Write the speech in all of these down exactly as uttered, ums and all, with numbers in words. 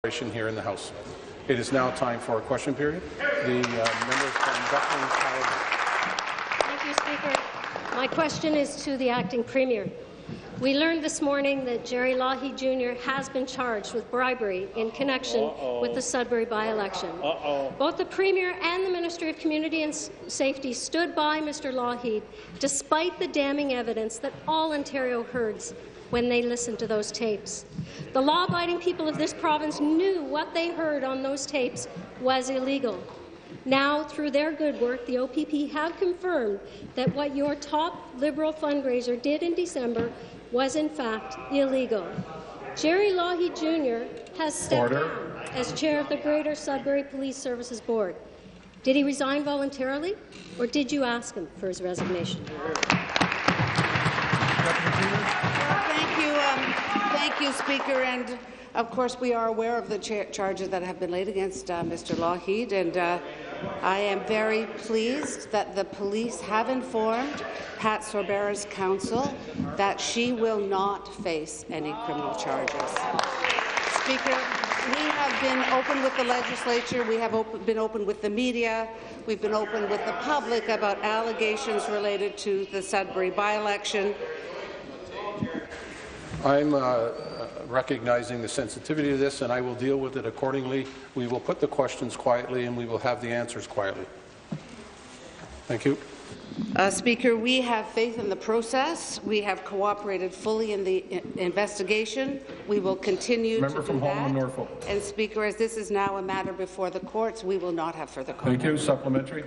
here in the House. It is now time for a question period. The uh, members from Dufferin Caledon. Thank you, Speaker. My question is to the Acting Premier. We learned this morning that Jerry Lougheed Junior has been charged with bribery in connection Uh-oh. with the Sudbury by-election. Both the Premier and the Ministry of Community and Safety stood by Mister Lougheed despite the damning evidence that all Ontario herds when they listened to those tapes. The law-abiding people of this province knew what they heard on those tapes was illegal. Now, through their good work, the O P P have confirmed that what your top Liberal fundraiser did in December was in fact illegal. Jerry Lougheed Junior has stepped Order. down as chair of the Greater Sudbury Police Services Board. Did he resign voluntarily, or did you ask him for his resignation? Thank you, um, thank you, Speaker. And of course, we are aware of the cha charges that have been laid against uh, Mister Lougheed, and uh, I am very pleased that the police have informed Pat Sorbara's counsel that she will not face any criminal charges. Speaker, we have been open with the legislature. We have open, been open with the media. We've been open with the public about allegations related to the Sudbury by-election. I'm uh, recognizing the sensitivity of this, and I will deal with it accordingly. We will put the questions quietly, and we will have the answers quietly. Thank you. Uh, Speaker, we have faith in the process. We have cooperated fully in the I investigation. We will continue Member to from do that. Holman Norfolk. And Speaker, as this is now a matter before the courts, we will not have further comment. Thank you. Supplementary.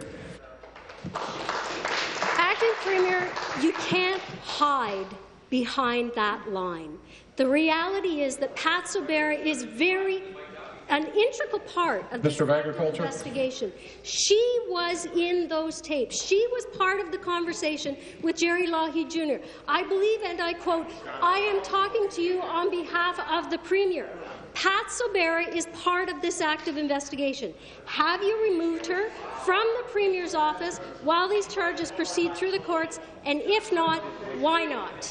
Acting Premier, you can't hide behind that line. The reality is that Pat Sobera is very an integral part of Mister the Agriculture. investigation. She was in those tapes. She was part of the conversation with Jerry Lougheed Junior I believe, and I quote, "I am talking to you on behalf of the Premier." Pat Sobera is part of this active investigation. Have you removed her from the Premier's office while these charges proceed through the courts? And if not, why not?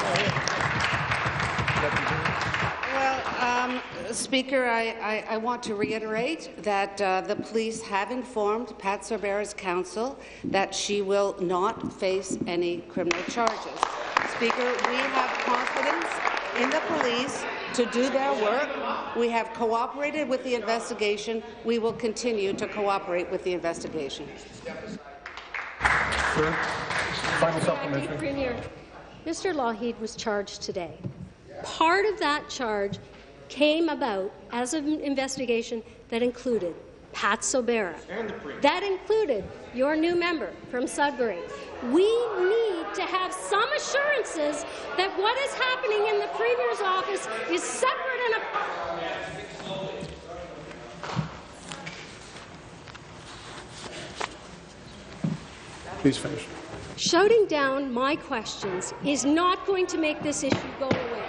Well, um, Speaker, I, I, I want to reiterate that uh, the police have informed Pat Sorbara's counsel that she will not face any criminal charges. Speaker, we have confidence in the police to do their work. We have cooperated with the investigation. We will continue to cooperate with the investigation. Sir, final supplementary. Premier, Mister Lougheed was charged today. Part of that charge came about as an investigation that included Pat Sobera. That included your new member from Sudbury. We need to have some assurances that what is happening in the Premier's office is separate and apart. Please finish. Shouting down my questions is not going to make this issue go away.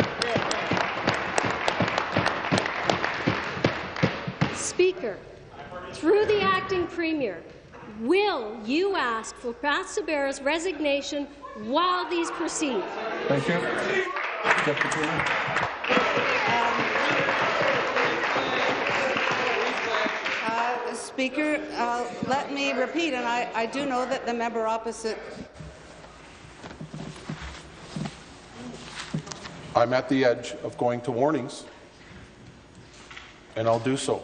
Speaker, through the Acting Premier, will you ask for Pat Sobera's resignation while these proceed? Thank you. Deputy Premier. Uh, Speaker, uh, let me repeat, and I, I do know that the member opposite. I'm at the edge of going to warnings, and I'll do so.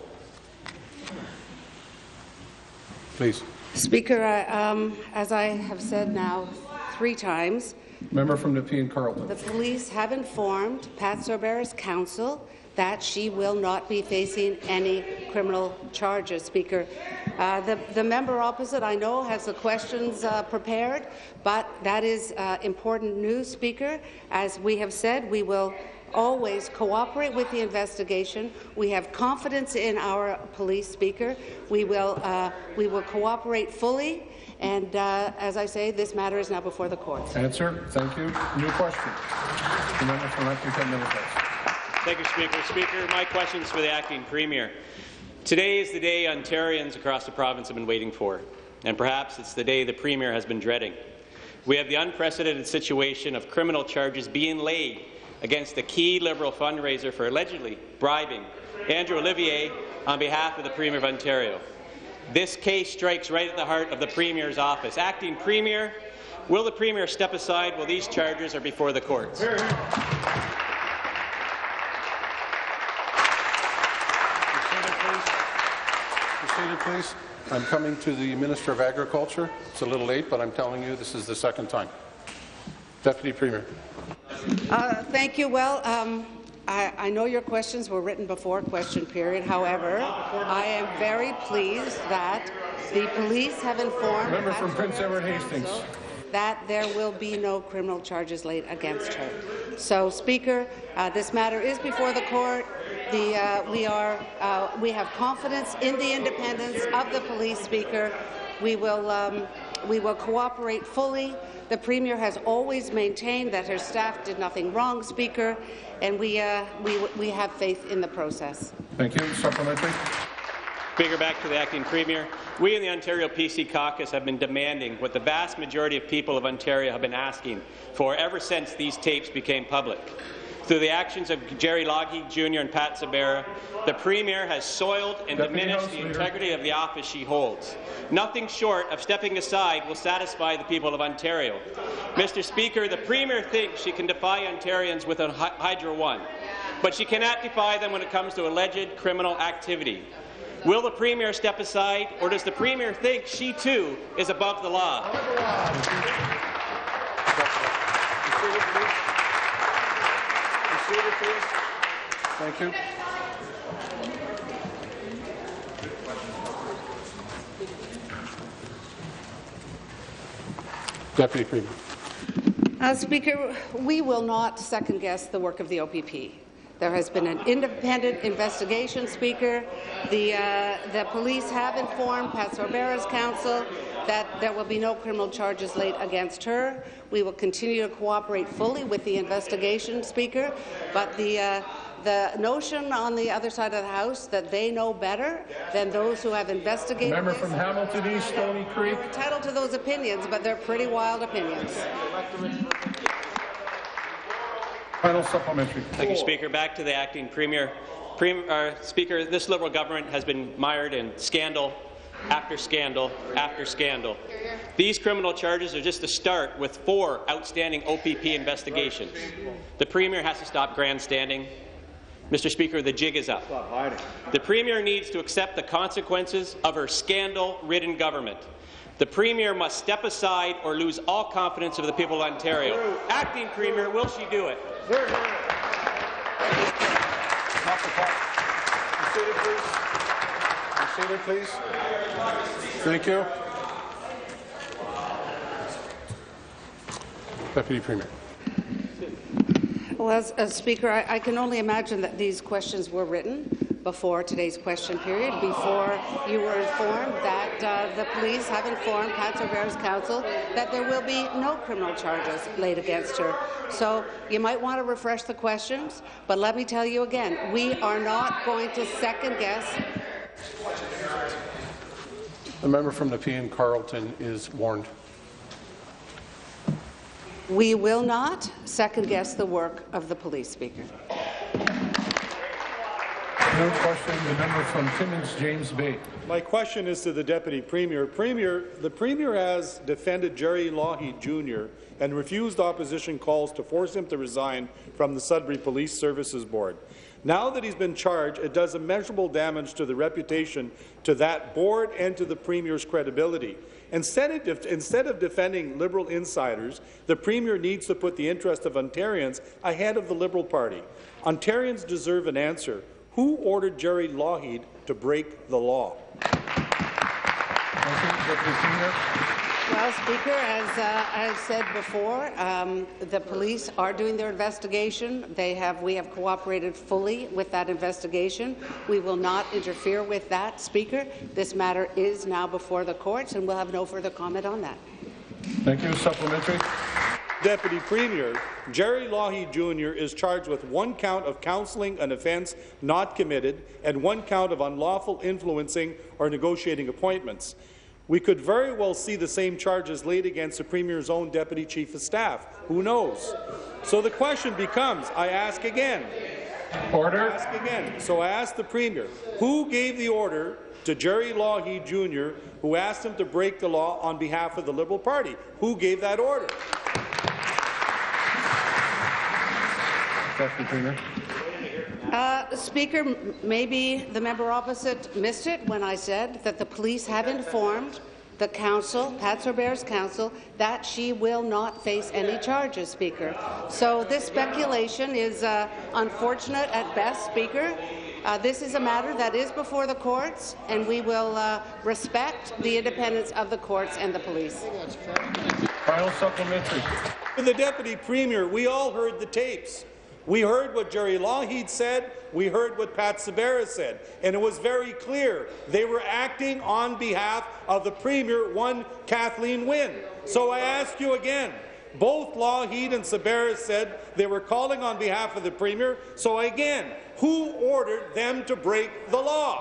Please. Speaker, I, um, as I have said now three times, Member from Nepean Carleton. The police have informed Pat Sorbara's counsel that she will not be facing any criminal charges. Speaker, uh, the, the member opposite, I know, has the questions uh, prepared, but that is uh, important news, Speaker. As we have said, we will always cooperate with the investigation. We have confidence in our police, Speaker. We will, uh, we will cooperate fully. And uh, as I say, this matter is now before the courts. Answer. Thank you. New question. The member from Lethbridge, Middlesex. Thank you, Speaker. Speaker, my question is for the Acting Premier. Today is the day Ontarians across the province have been waiting for, and perhaps it's the day the Premier has been dreading. We have the unprecedented situation of criminal charges being laid against the key Liberal fundraiser for allegedly bribing Andrew Olivier, on behalf of the Premier of Ontario. This case strikes right at the heart of the Premier's office. Acting Premier, will the Premier step aside while these charges are before the courts? Be seated, please. I'm coming to the Minister of Agriculture. It's a little late, but I'm telling you this is the second time. Deputy Premier. Uh, thank you. Well, um, I, I know your questions were written before question period. However, I am very pleased that the police have informed Member from Prince Edward Hastings that there will be no criminal charges laid against her. So, Speaker, uh, this matter is before the court. The, uh, we, are, uh, we have confidence in the independence of the police, Speaker. We will, um, we will cooperate fully. The Premier has always maintained that her staff did nothing wrong, Speaker, and we, uh, we, we have faith in the process. Thank you. Supplementary. Speaker, back to the Acting Premier. We in the Ontario P C caucus have been demanding what the vast majority of people of Ontario have been asking for ever since these tapes became public. Through the actions of Jerry Lougheed Junior and Pat Sabera, the Premier has soiled and Deputy diminished House the Leader. integrity of the office she holds. Nothing short of stepping aside will satisfy the people of Ontario. Mister Speaker, the Premier thinks she can defy Ontarians with a Hydro One, but she cannot defy them when it comes to alleged criminal activity. Will the Premier step aside, or does the Premier think she too is above the law? Thank you. Deputy Premier. Uh, Speaker, we will not second-guess the work of the O P P. There has been an independent investigation, Speaker. The, uh, the police have informed Pat Sabera's counsel that there will be no criminal charges laid against her. We will continue to cooperate fully with the investigation, Speaker. But the, uh, the notion on the other side of the House that they know better than those who have investigated Member this, from Hamilton East, Stony Creek. we're entitled to those opinions, but they're pretty wild opinions. Final supplementary. Thank you, Speaker. Back to the Acting Premier. Premier uh, Speaker, this Liberal government has been mired in scandal after scandal after scandal. These criminal charges are just the start, with four outstanding O P P investigations. The Premier has to stop grandstanding. Mister Speaker, the jig is up. The Premier needs to accept the consequences of her scandal-ridden government. The Premier must step aside or lose all confidence of the people of Ontario. Acting Premier, will she do it? Be seated, please. Be seated, please. Thank you. Deputy Premier. Well, as, as Speaker, I, I can only imagine that these questions were written before today's question period, before you were informed that uh, the police have informed Pat Sabera's counsel that there will be no criminal charges laid against her. So you might want to refresh the questions, but let me tell you again, we are not going to second-guess. The member from Nepean Carleton is warned. We will not second-guess the work of the police, Speaker. No question. The member from Timmins, James Bay. My question is to the Deputy Premier. Premier, the Premier has defended Jerry Lougheed Junior and refused opposition calls to force him to resign from the Sudbury Police Services Board. Now that he's been charged, it does immeasurable damage to the reputation, to that board, and to the Premier's credibility. Instead of, instead of defending Liberal insiders, the Premier needs to put the interest of Ontarians ahead of the Liberal Party. Ontarians deserve an answer. Who ordered Jerry Lougheed to break the law? Well, Speaker, as uh, I've said before, um, the police are doing their investigation. They have, we have cooperated fully with that investigation. We will not interfere with that, Speaker. This matter is now before the courts, and we'll have no further comment on that. Thank you. Supplementary. Deputy Premier, Jerry Lougheed Junior is charged with one count of counselling an offence not committed and one count of unlawful influencing or negotiating appointments. We could very well see the same charges laid against the Premier's own Deputy Chief of Staff. Who knows? So the question becomes, I ask again, Order. Ask again. So I asked the Premier, who gave the order to Jerry Lougheed Junior, who asked him to break the law on behalf of the Liberal Party? Who gave that order? Deputy Premier. Uh, Speaker, m- maybe the member opposite missed it when I said that the police have informed the council, Pat Sorbaire's council, that she will not face any charges, Speaker. So this speculation is uh, unfortunate at best, Speaker. Uh, this is a matter that is before the courts, and we will uh, respect the independence of the courts and the police. Final supplementary. To the Deputy Premier, we all heard the tapes. We heard what Jerry Lougheed said, we heard what Pat Sobaira said, and it was very clear they were acting on behalf of the Premier, one Kathleen Wynne. So I ask you again, both Lougheed and Sobaira said they were calling on behalf of the Premier, so again, who ordered them to break the law?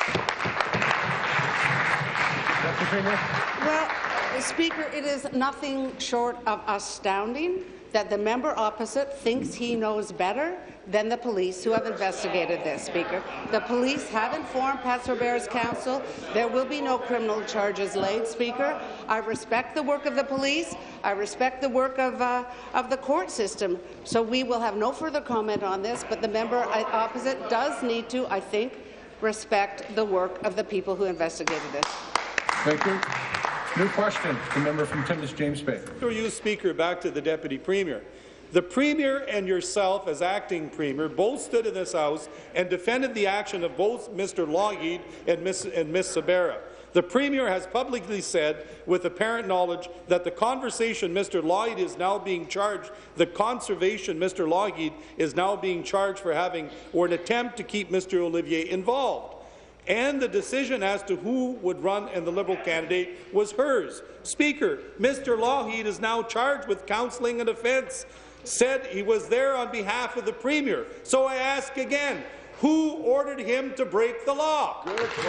Deputy Premier. Well, Speaker, it is nothing short of astounding that the member opposite thinks he knows better than the police who have investigated this, Speaker. The police have informed Pat Sorbaire's council there will be no criminal charges laid, Speaker. I respect the work of the police. I respect the work of, uh, of the court system. So we will have no further comment on this, but the member opposite does need to, I think, respect the work of the people who investigated this. Thank you. New question. The member from Timmins, James Bay. Through you, Speaker, back to the Deputy Premier. The Premier and yourself, as acting Premier, both stood in this House and defended the action of both Mister Lougheed and Miss and Miss Sobaira. The Premier has publicly said, with apparent knowledge, that the conversation Mister Lougheed is now being charged, the conservation Mister Lougheed is now being charged for having, or an attempt to keep Mister Olivier involved. And the decision as to who would run and the Liberal candidate was hers. Speaker, Mister Lougheed is now charged with counselling a defence, said he was there on behalf of the Premier. So I ask again, who ordered him to break the law?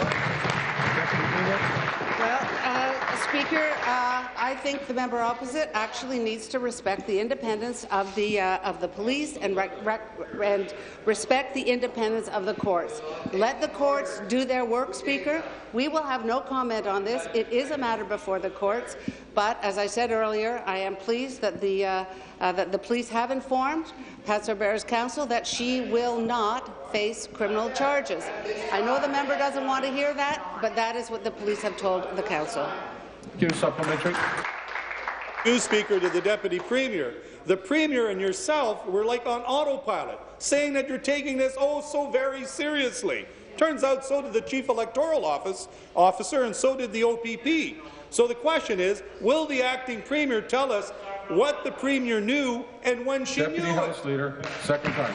Well, uh, Speaker, uh, I think the member opposite actually needs to respect the independence of the uh, of the police and, rec rec and respect the independence of the courts. Let the courts do their work, Speaker. We will have no comment on this. It is a matter before the courts. But as I said earlier, I am pleased that the uh, uh, that the police have informed Pat Sorbaire's council that she will not face criminal charges. I know the member doesn't want to hear that, but that is what the police have told the council. Thank you. Supplementary. You, Speaker, to the Deputy Premier. The Premier and yourself were like on autopilot, saying that you're taking this oh so very seriously. Turns out so did the Chief Electoral Office officer, and so did the O P P. So the question is, will the acting Premier tell us what the Premier knew and when she Deputy knew House it? Leader, second time.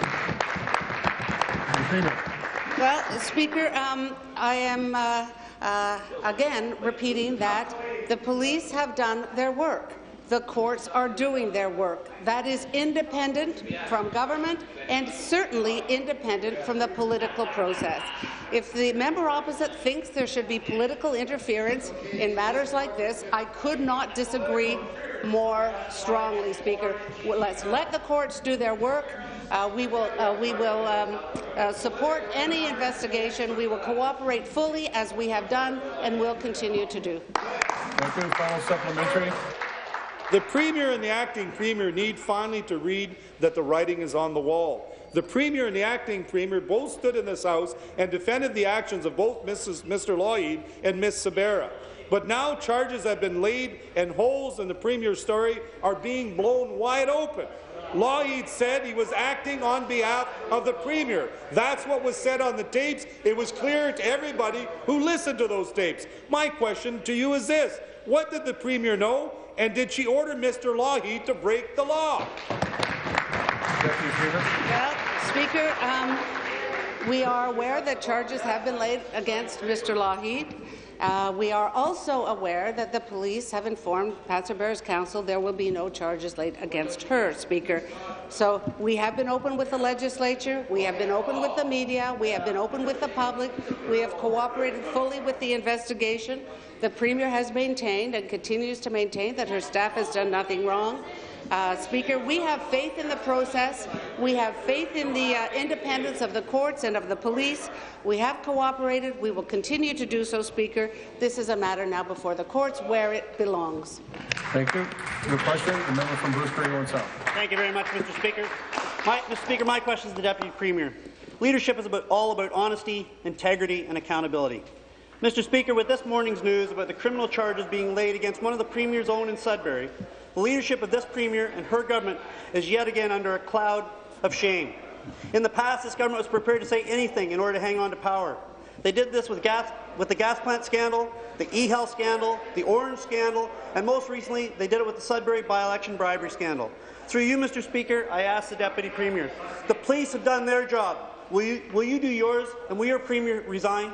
Premier. Well, Speaker, um, I am uh, uh, again repeating that the police have done their work. The courts are doing their work. That is independent from government and certainly independent from the political process. If the member opposite thinks there should be political interference in matters like this, I could not disagree more strongly, Speaker. Let's let the courts do their work. Uh, we will, uh, we will um, uh, support any investigation. We will cooperate fully, as we have done, and will continue to do. Thank you. Final supplementary. The Premier and the acting Premier need finally to read that the writing is on the wall. The Premier and the acting Premier both stood in this House and defended the actions of both Missus Mister Lougheed and Miss Sobaira. But now charges have been laid and holes in the Premier's story are being blown wide open. Lougheed said he was acting on behalf of the Premier. That's what was said on the tapes. It was clear to everybody who listened to those tapes. My question to you is this. What did the Premier know, and did she order Mister Lougheed to break the law? Deputy Premier. Well, Speaker, um, we are aware that charges have been laid against Mister Lougheed. Uh, we are also aware that the police have informed Pat Sorbaire's council there will be no charges laid against her, Speaker. So we have been open with the legislature, we have been open with the media, we have been open with the public, we have cooperated fully with the investigation. The Premier has maintained and continues to maintain that her staff has done nothing wrong. Uh, Speaker, we have faith in the process. We have faith in the uh, independence of the courts and of the police. We have cooperated. We will continue to do so, Speaker. This is a matter now before the courts where it belongs. Thank you. Your question, the member from Bruce Grey, Owen Sound. Thank you very much, Mister Speaker. My, Mister Speaker, my question is the Deputy Premier. Leadership is about, all about honesty, integrity and accountability. Mister Speaker, with this morning's news about the criminal charges being laid against one of the Premier's own in Sudbury, the leadership of this Premier and her government is yet again under a cloud of shame. In the past, this government was prepared to say anything in order to hang on to power. They did this with, gas, with the gas plant scandal, the e-health scandal, the Orange scandal, and most recently, they did it with the Sudbury by-election bribery scandal. Through you, Mister Speaker, I ask the Deputy Premier, the police have done their job. Will you, will you do yours, and will your Premier resign?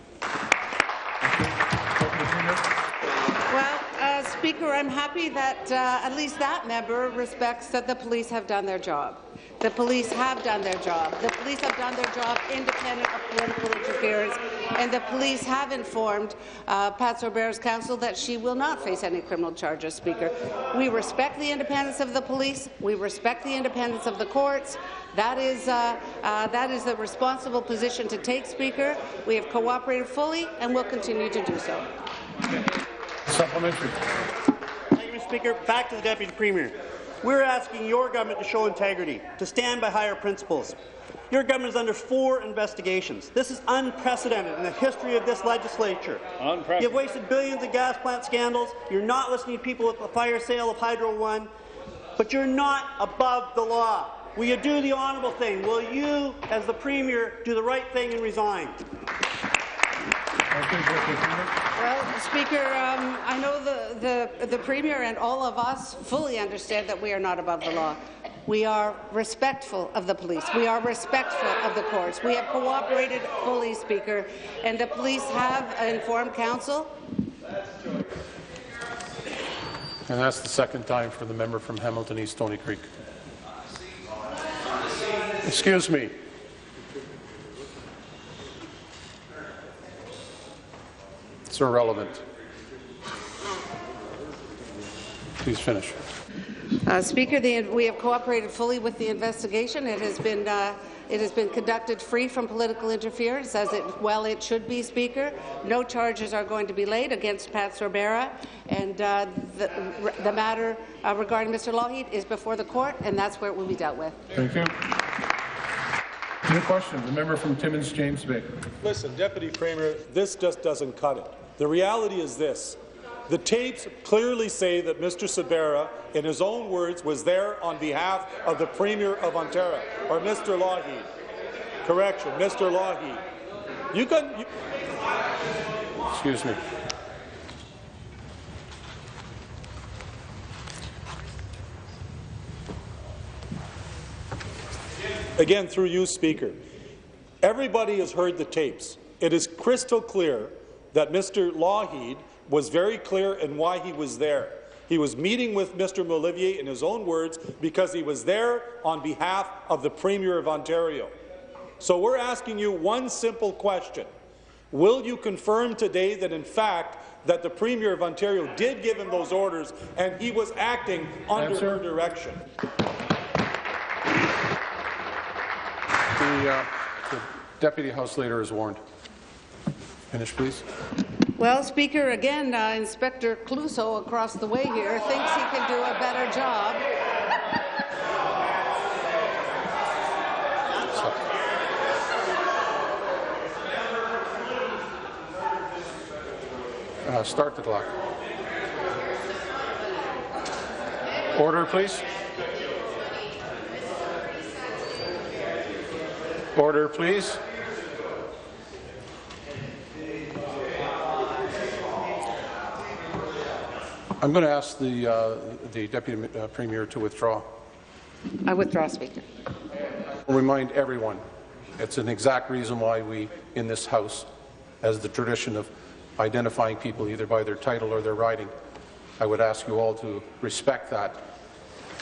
Well, uh, Speaker, I'm happy that uh, at least that member respects that the police have done their job. The police have done their job. The police have done their job independent of political interference, and the police have informed uh, Pat Sorbara's counsel that she will not face any criminal charges, Speaker. We respect the independence of the police. We respect the independence of the courts. That is, uh, uh, that is the responsible position to take, Speaker. We have cooperated fully and will continue to do so. Supplementary. Thank you, Mister Speaker. Back to the Deputy Premier. We're asking your government to show integrity, to stand by higher principles. Your government is under four investigations. This is unprecedented in the history of this legislature. You've wasted billions in gas plant scandals. You're not listening to people at the fire sale of Hydro One, but you're not above the law. Will you do the honourable thing? Will you, as the Premier, do the right thing and resign? Well, Speaker, um, I know the, the, the Premier and all of us fully understand that we are not above the law. We are respectful of the police. We are respectful of the courts. We have cooperated fully, Speaker, and the police have informed counsel. And that's the second time for the member from Hamilton East Stony Creek. Excuse me. It's irrelevant. Please finish. Uh, Speaker, the, we have cooperated fully with the investigation. It has been uh, it has been conducted free from political interference, as it well it should be, Speaker. No charges are going to be laid against Pat Sorbara, and uh, the, the matter uh, regarding Mister Lougheed is before the court, and that's where it will be dealt with. Thank you. New question, the member from Timmins, James Bay. Listen, Deputy Premier, this just doesn't cut it. The reality is this. The tapes clearly say that Mister Sorbara, in his own words, was there on behalf of the Premier of Ontario, or Mister Lougheed. Correction, Mister Lougheed. You can. You Excuse me. Again, through you, Speaker. Everybody has heard the tapes. It is crystal clear that Mister Lougheed was very clear in why he was there. He was meeting with Mister Molivier, in his own words, because he was there on behalf of the Premier of Ontario. So we're asking you one simple question. Will you confirm today that, in fact, that the Premier of Ontario did give him those orders and he was acting under Answer. her direction? The, uh, the Deputy House Leader is warned. Finish, please. Well, Speaker, again, uh, Inspector Clouseau across the way here thinks he can do a better job. Uh, start the clock. Order, please. Order, please. I'm going to ask the, uh, the Deputy uh, Premier to withdraw. I withdraw, Speaker. I'll remind everyone, it's an exact reason why we, in this House, as the tradition of identifying people either by their title or their riding, I would ask you all to respect that.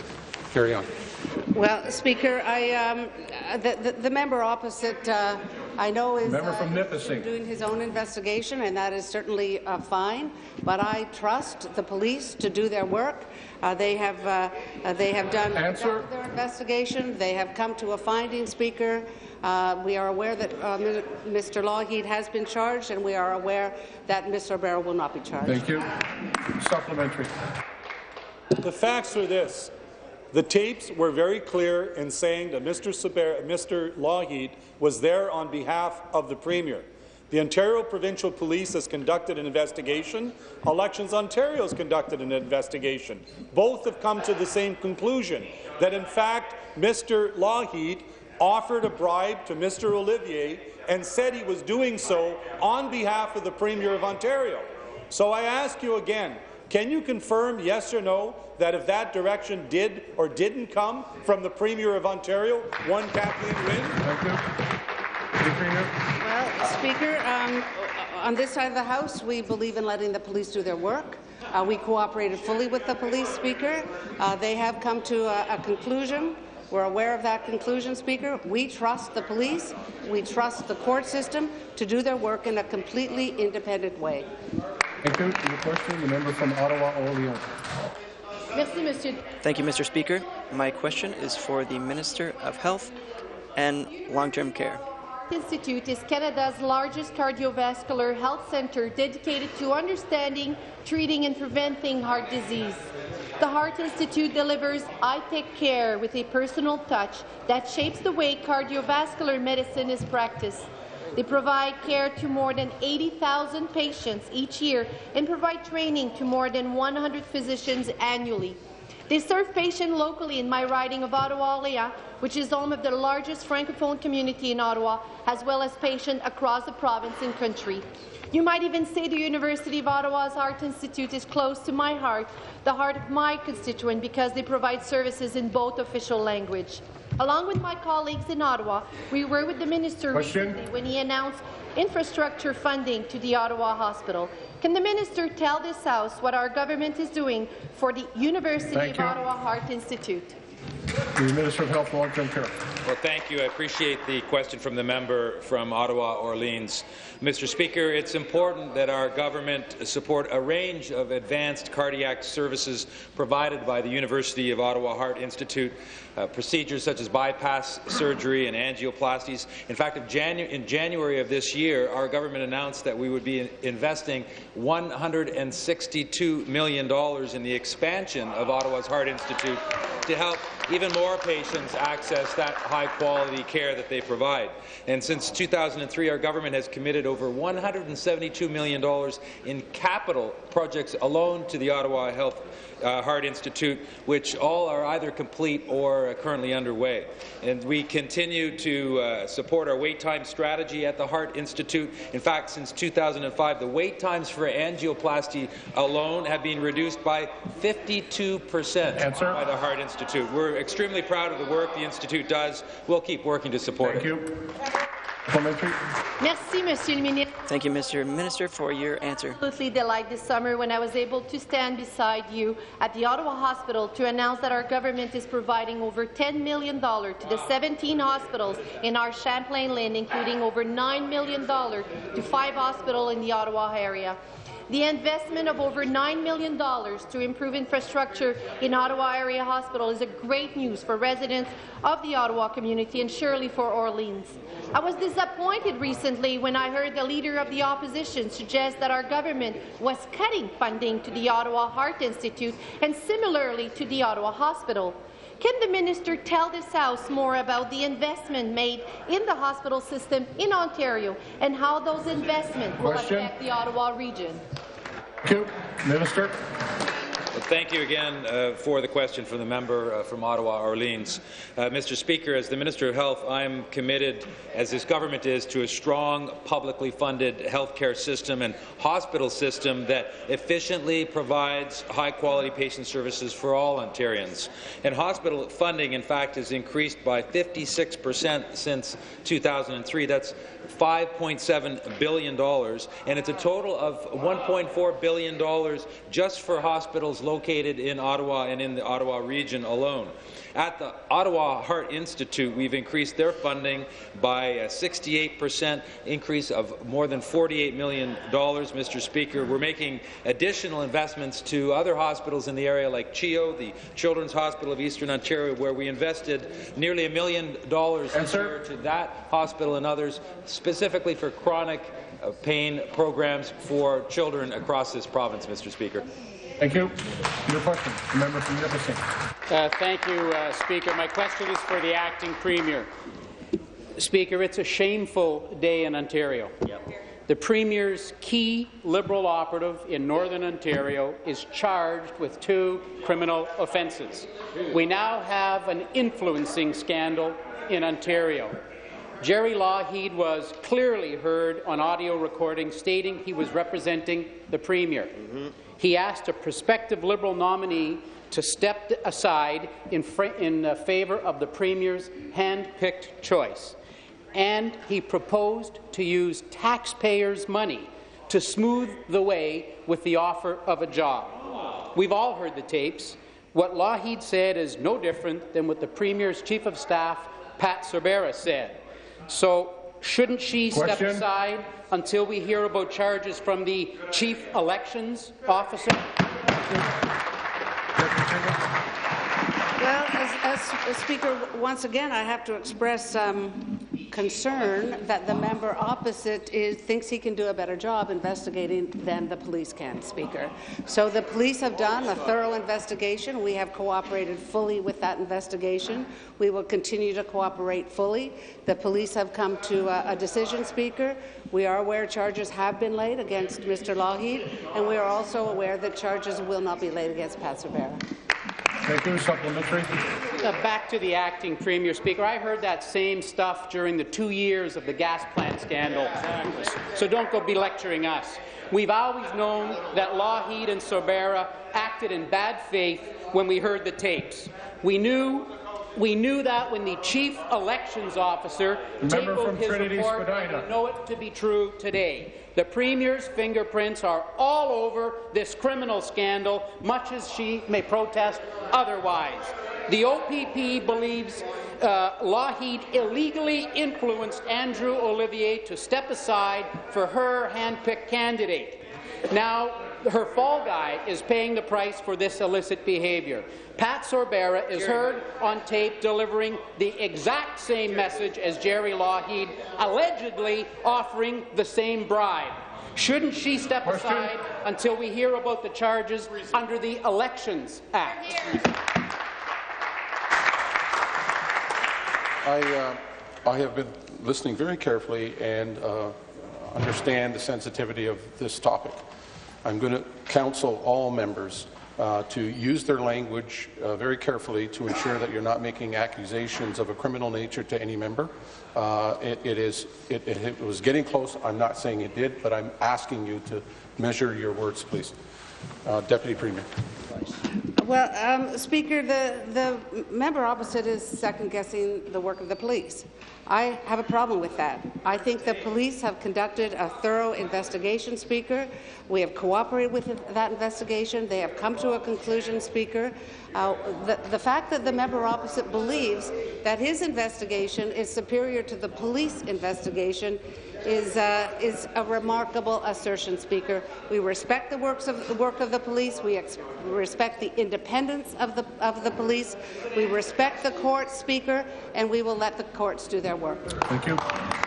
Carry on. Well, Speaker, I, um, the, the, the member opposite uh, I know is Member uh, from Nipissing. doing his own investigation, and that is certainly uh, fine. But I trust the police to do their work. Uh, they have uh, uh, they have done Answer. their investigation. They have come to a finding, Speaker. Uh, we are aware that uh, Mister Lougheed has been charged, and we are aware that Mister Barrow will not be charged. Thank you. Supplementary. The facts are this. The tapes were very clear in saying that Mister Saber, Mister Lougheed was there on behalf of the Premier. The Ontario Provincial Police has conducted an investigation. Elections Ontario has conducted an investigation. Both have come to the same conclusion, that in fact Mister Lougheed offered a bribe to Mister Olivier and said he was doing so on behalf of the Premier of Ontario. So I ask you again, can you confirm, yes or no, that if that direction did or didn't come from the Premier of Ontario, one Kathleen Wynne? Thank you. The Premier. Well, Speaker, um, on this side of the House, we believe in letting the police do their work. Uh, we cooperated fully with the police, Speaker. Uh, they have come to a, a conclusion. We're aware of that conclusion, Speaker. We trust the police. We trust the court system to do their work in a completely independent way. Thank you. Your question, the member from Ottawa-Orleans. Thank you, Mister Speaker. My question is for the Minister of Health and Long-Term Care. Institute is Canada's largest cardiovascular health centre dedicated to understanding, treating and preventing heart disease. The Heart Institute delivers high-tech care with a personal touch that shapes the way cardiovascular medicine is practiced. They provide care to more than eighty thousand patients each year and provide training to more than one hundred physicians annually. They serve patients locally in my riding of Ottawa-Orléans, which is home of the largest Francophone community in Ottawa, as well as patients across the province and country. You might even say the University of Ottawa's Heart Institute is close to my heart, the heart of my constituent, because they provide services in both official language. Along with my colleagues in Ottawa, we were with the Minister Question. recently when he announced infrastructure funding to the Ottawa Hospital. Can the Minister tell this House what our government is doing for the University Thank of you. Ottawa Heart Institute? The Minister of Health and Long-Term Care. Well, thank you. I appreciate the question from the member from Ottawa-Orleans. Mister Speaker, it's important that our government support a range of advanced cardiac services provided by the University of Ottawa Heart Institute, uh, procedures such as bypass surgery and angioplasties. In fact, in, Janu in January of this year, our government announced that we would be in investing one hundred sixty-two million dollars in the expansion of Ottawa's Heart Institute to help even more patients access that high-quality care that they provide. And since two thousand three, our government has committed over one hundred seventy-two million dollars in capital projects alone to the Ottawa Health uh, Heart Institute, which all are either complete or uh, currently underway. And we continue to uh, support our wait time strategy at the Heart Institute. In fact, since two thousand five, the wait times for angioplasty alone have been reduced by fifty-two percent by the Heart Institute. We're extremely proud of the work the Institute does. We'll keep working to support Thank it. you. Merci, Monsieur le Ministre. Thank you, Mister Minister, for your answer. Absolutely delighted this summer when I was able to stand beside you at the Ottawa Hospital to announce that our government is providing over ten million dollars to the seventeen hospitals in our Champlain Lynn, including over nine million dollars to five hospitals in the Ottawa area. The investment of over nine million dollars to improve infrastructure in Ottawa Area Hospital is a great news for residents of the Ottawa community and surely for Orleans. I was disappointed recently when I heard the Leader of the Opposition suggest that our government was cutting funding to the Ottawa Heart Institute and similarly to the Ottawa Hospital. Can the Minister tell this House more about the investment made in the hospital system in Ontario and how those investments will Question. affect the Ottawa region? Thank you. Minister. Well, thank you again uh, for the question from the member uh, from Ottawa-Orleans. Uh, Mister Speaker, as the Minister of Health, I am committed, as this government is, to a strong, publicly funded health care system and hospital system that efficiently provides high-quality patient services for all Ontarians. And hospital funding, in fact, has increased by fifty-six percent since two thousand three. That's five point seven billion dollars, and it's a total of one point four billion dollars just for hospitals located in Ottawa and in the Ottawa region alone. At the Ottawa Heart Institute, we've increased their funding by a sixty-eight percent increase of more than forty-eight million dollars, Mister Speaker. We're making additional investments to other hospitals in the area like CHEO, the Children's Hospital of Eastern Ontario, where we invested nearly a million dollars this year to that hospital and others, specifically for chronic uh, pain programs for children across this province, Mister Speaker. Thank you. Your question, the member from Nipissing. Uh, thank you, uh, Speaker. My question is for the acting Premier. Speaker, it's a shameful day in Ontario. Yep. The Premier's key Liberal operative in Northern Ontario is charged with two criminal offences. We now have an influencing scandal in Ontario. Jerry Lougheed was clearly heard on audio recording stating he was representing the Premier. Mm-hmm. He asked a prospective Liberal nominee to step aside in, in uh, favour of the Premier's hand-picked choice, and he proposed to use taxpayers' money to smooth the way with the offer of a job. We've all heard the tapes. What Lougheed said is no different than what the Premier's Chief of Staff, Pat Sorbara, said. So, shouldn't she Question. step aside until we hear about charges from the Chief Elections Officer? Well, as, as, as Speaker, once again, I have to express um, concern that the member opposite is, thinks he can do a better job investigating than the police can, Speaker. So the police have done a thorough investigation. We have cooperated fully with that investigation. We will continue to cooperate fully. The police have come to a, a decision, Speaker. We are aware charges have been laid against Mister Lougheed, and we are also aware that charges will not be laid against Pat Sorbara. Thank you. Supplementary. Uh, back to the acting Premier, Speaker. I heard that same stuff during the two years of the gas plant scandal. Exactly. So don't go be lecturing us. We've always known that Lougheed and Sorbara acted in bad faith when we heard the tapes. We knew We knew that when the Chief Elections Officer tabled his Trinity report, Spadina. and we know it to be true today. The Premier's fingerprints are all over this criminal scandal, much as she may protest otherwise. The O P P believes uh, Lougheed illegally influenced Andrew Olivier to step aside for her hand-picked candidate. Now, her fall guy is paying the price for this illicit behaviour. Pat Sorbara is heard on tape delivering the exact same message as Jerry Lougheed, allegedly offering the same bribe. Shouldn't she step Question. aside until we hear about the charges under the Elections Act? I, uh, I have been listening very carefully and uh, understand the sensitivity of this topic. I'm going to counsel all members uh, to use their language uh, very carefully to ensure that you're not making accusations of a criminal nature to any member. Uh, it, it, is, it, it, it was getting close. I'm not saying it did, but I'm asking you to measure your words, please. Uh, Deputy Premier. Well, um, Speaker, the, the member opposite is second-guessing the work of the police. I have a problem with that. I think the police have conducted a thorough investigation, Speaker. We have cooperated with that investigation. They have come to a conclusion, Speaker. Uh, the, the fact that the member opposite believes that his investigation is superior to the police investigation is, uh, is a remarkable assertion, Speaker. We respect the, works of, the work of the police. We ex respect the independence of the, of the police. We respect the courts, Speaker, and we will let the courts do their work. Thank you.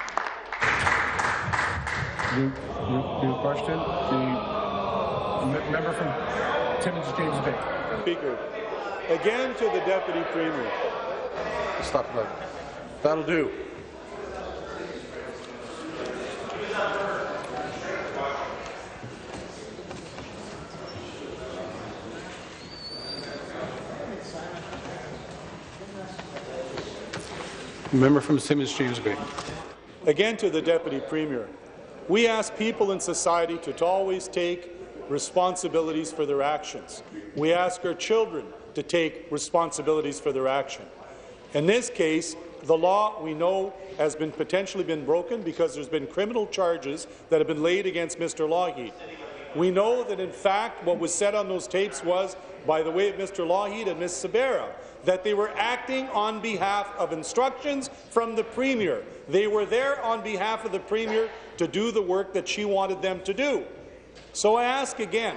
New, new, new question. The member from Timmins James Bay. Speaker, again to the Deputy Premier. Stop that. That'll do. Member from Timmins James Bay. Again to the Deputy Premier. We ask people in society to always take responsibilities for their actions. We ask our children to take responsibilities for their action. In this case, The law, we know, has been potentially been broken because there's been criminal charges that have been laid against Mister Lougheed. We know that, in fact, what was said on those tapes was, by the way of Mister Lougheed and Miz Sabera, that they were acting on behalf of instructions from the Premier. They were there on behalf of the Premier to do the work that she wanted them to do. So I ask again,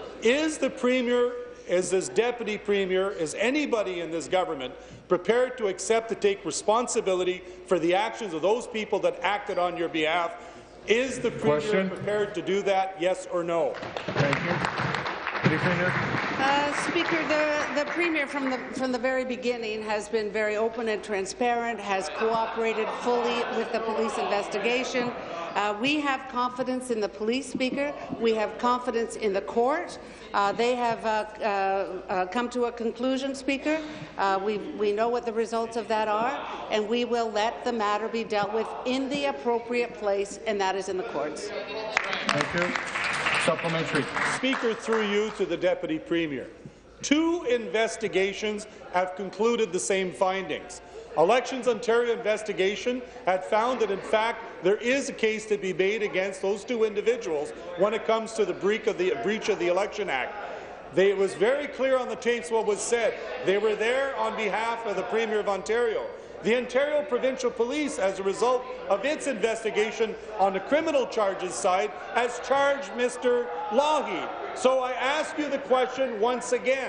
is the Premier, is this Deputy Premier, is anybody in this government prepared to accept to take responsibility for the actions of those people that acted on your behalf? Is the Premier Question. prepared to do that, yes or no? Thank you. Premier. Uh, Speaker, the, the Premier from the, from the very beginning has been very open and transparent, has cooperated fully with the police investigation. Uh, we have confidence in the police, Speaker. We have confidence in the court. Uh, they have uh, uh, uh, come to a conclusion, Speaker. Uh, we, we know what the results of that are, and we will let the matter be dealt with in the appropriate place, and that is in the courts. Thank you. Supplementary. Speaker, through you to the Deputy Premier. Two investigations have concluded the same findings. Elections Ontario investigation had found that, in fact, there is a case to be made against those two individuals when it comes to the breach of the, breach of the Election Act. They, it was very clear on the tapes what was said. They were there on behalf of the Premier of Ontario. The Ontario Provincial Police, as a result of its investigation on the criminal charges side, has charged Mister Lougheed. So I ask you the question once again.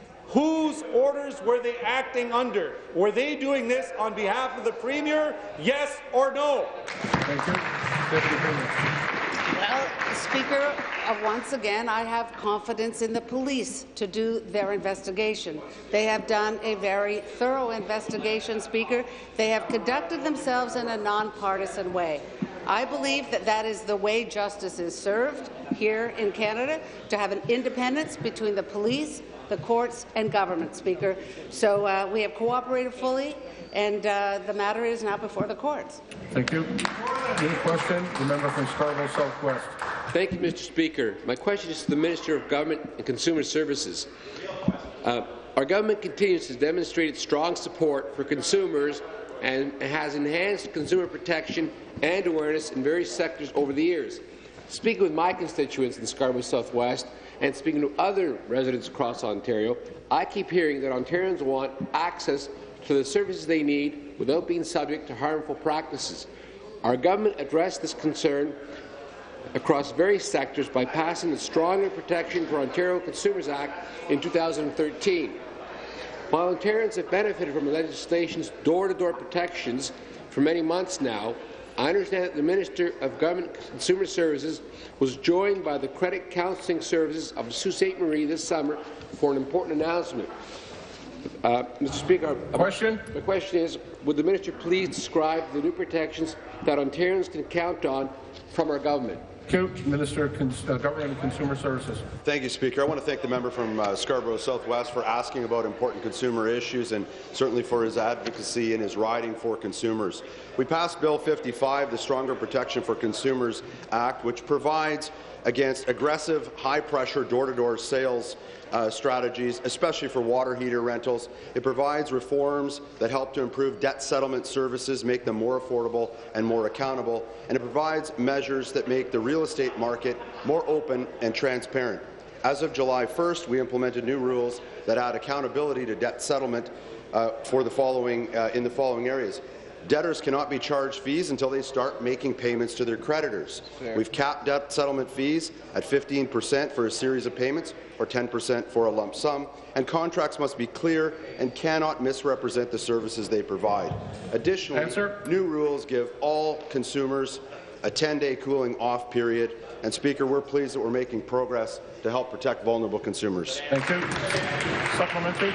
Whose orders were they acting under? Were they doing this on behalf of the Premier? Yes or no? Thank you. Deputy Premier. Well, Speaker, uh, once again, I have confidence in the police to do their investigation. They have done a very thorough investigation, Speaker. They have conducted themselves in a nonpartisan way. I believe that that is the way justice is served here in Canada, to have an independence between the police, the courts and government, Speaker. So uh, we have cooperated fully, and uh, the matter is now before the courts. Thank you. New question, the member from Scarborough Southwest. Thank you, Mister Speaker. My question is to the Minister of Government and Consumer Services. Uh, our government continues to demonstrate its strong support for consumers and has enhanced consumer protection and awareness in various sectors over the years. Speaking with my constituents in Scarborough Southwest and speaking to other residents across Ontario, I keep hearing that Ontarians want access to the services they need without being subject to harmful practices. Our government addressed this concern across various sectors by passing the Stronger Protection for Ontario Consumers Act in two thousand thirteen. While Ontarians have benefited from the legislation's door-to-door protections for many months now, I understand that the Minister of Government and Consumer Services was joined by the Credit Counselling Services of Sault Ste. Marie this summer for an important announcement. Uh, Mister Speaker, question? My question is, would the Minister please describe the new protections that Ontarians can count on from our government? Minister of Cons uh, Government and Consumer Services. Thank you, Speaker. I want to thank the member from uh, Scarborough Southwest for asking about important consumer issues and certainly for his advocacy and his riding for consumers. We passed Bill fifty-five, the Stronger Protection for Consumers Act, which provides against aggressive, high-pressure, door-to-door sales uh, strategies, especially for water heater rentals. It provides reforms that help to improve debt settlement services, make them more affordable and more accountable, and it provides measures that make the real estate market more open and transparent. As of July first, we implemented new rules that add accountability to debt settlement uh, for the following, uh, in the following areas. Debtors cannot be charged fees until they start making payments to their creditors. Fair. We've capped debt settlement fees at fifteen percent for a series of payments or ten percent for a lump sum, and contracts must be clear and cannot misrepresent the services they provide. Additionally, Answer. new rules give all consumers a ten-day cooling-off period. And, Speaker, we're pleased that we're making progress to help protect vulnerable consumers. Thank you. Supplementary.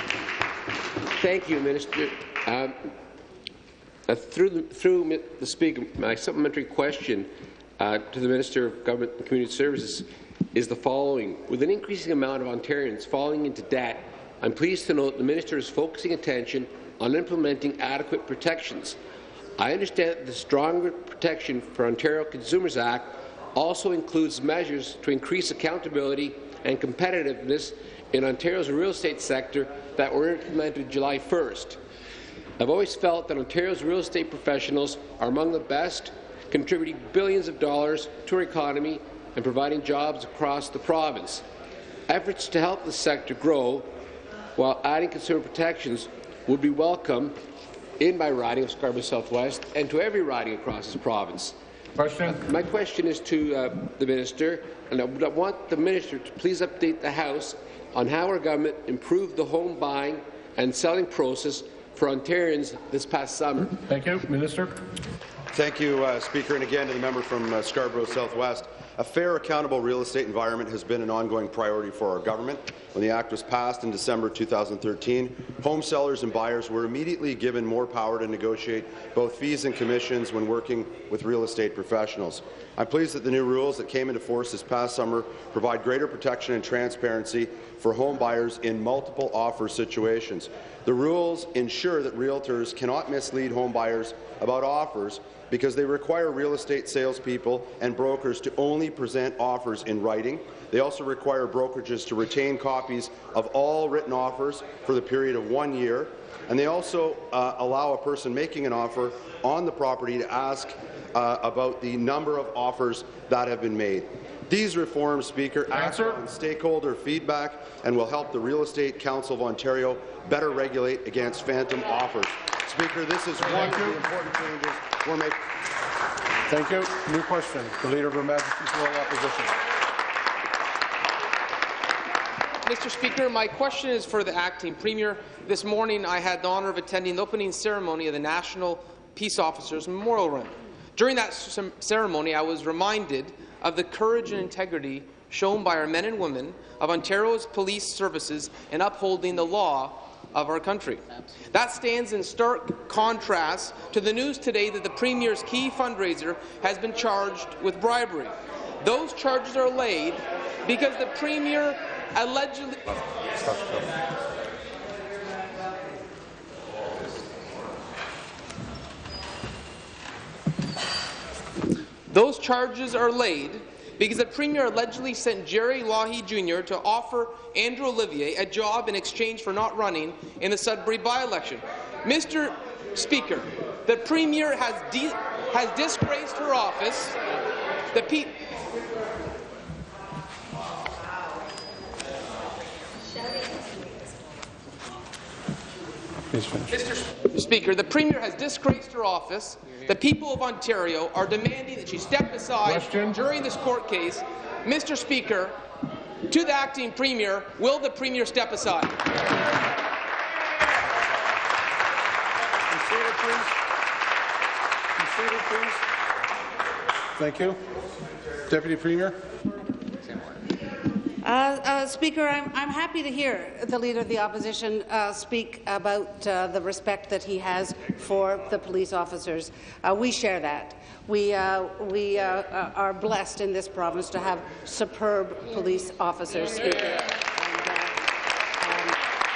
Thank you, Minister. Um, Uh, through, the, through the Speaker, my supplementary question uh, to the Minister of Government and Community Services is the following. With an increasing amount of Ontarians falling into debt, I'm pleased to note the Minister is focusing attention on implementing adequate protections. I understand that the Stronger Protection for Ontario Consumers Act also includes measures to increase accountability and competitiveness in Ontario's real estate sector that were implemented July first. I've always felt that Ontario's real estate professionals are among the best, contributing billions of dollars to our economy and providing jobs across the province. Efforts to help the sector grow while adding consumer protections would be welcome in my riding of Scarborough Southwest and to every riding across this province. Question. Uh, my question is to uh, the minister, and I want the minister to please update the House on how our government improved the home buying and selling process for Ontarians this past summer. Thank you. Minister. Thank you, uh, Speaker, and again to the member from uh, Scarborough Southwest. A fair, accountable real estate environment has been an ongoing priority for our government. When the Act was passed in December two thousand thirteen, home sellers and buyers were immediately given more power to negotiate both fees and commissions when working with real estate professionals. I'm pleased that the new rules that came into force this past summer provide greater protection and transparency for home buyers in multiple offer situations. The rules ensure that realtors cannot mislead home buyers about offers because they require real estate salespeople and brokers to only present offers in writing. They also require brokerages to retain copies of all written offers for the period of one year, and they also uh, allow a person making an offer on the property to ask uh, about the number of offers that have been made. These reforms, Speaker, act on stakeholder feedback and will help the Real Estate Council of Ontario better regulate against phantom offers. Speaker, this is one of the important changes we're making. Thank you. New question. The Leader of Her Majesty's Loyal Opposition. Mister Speaker, my question is for the Acting Premier. This morning I had the honour of attending the opening ceremony of the National Peace Officers Memorial Run. During that ceremony, I was reminded of the courage and integrity shown by our men and women of Ontario's police services in upholding the law of our country. That stands in stark contrast to the news today that the Premier's key fundraiser has been charged with bribery. Those charges are laid because the Premier allegedly Those charges are laid because the Premier allegedly sent Jerry Lougheed Junior to offer Andrew Olivier a job in exchange for not running in the Sudbury by-election. Mister Speaker, the Premier has, has disgraced her office. The pe Mister Speaker, the Premier has disgraced her office. The people of Ontario are demanding that she step aside Question. during this court case. Mister Speaker, to the Acting Premier, will the Premier step aside? Consider, please. Consider, please. Thank you. Deputy Premier. Uh, uh, Speaker, I'm, I'm happy to hear the Leader of the Opposition uh, speak about uh, the respect that he has for the police officers. Uh, we share that. We, uh, we uh, are blessed in this province to have superb police officers, Speaker. And, uh,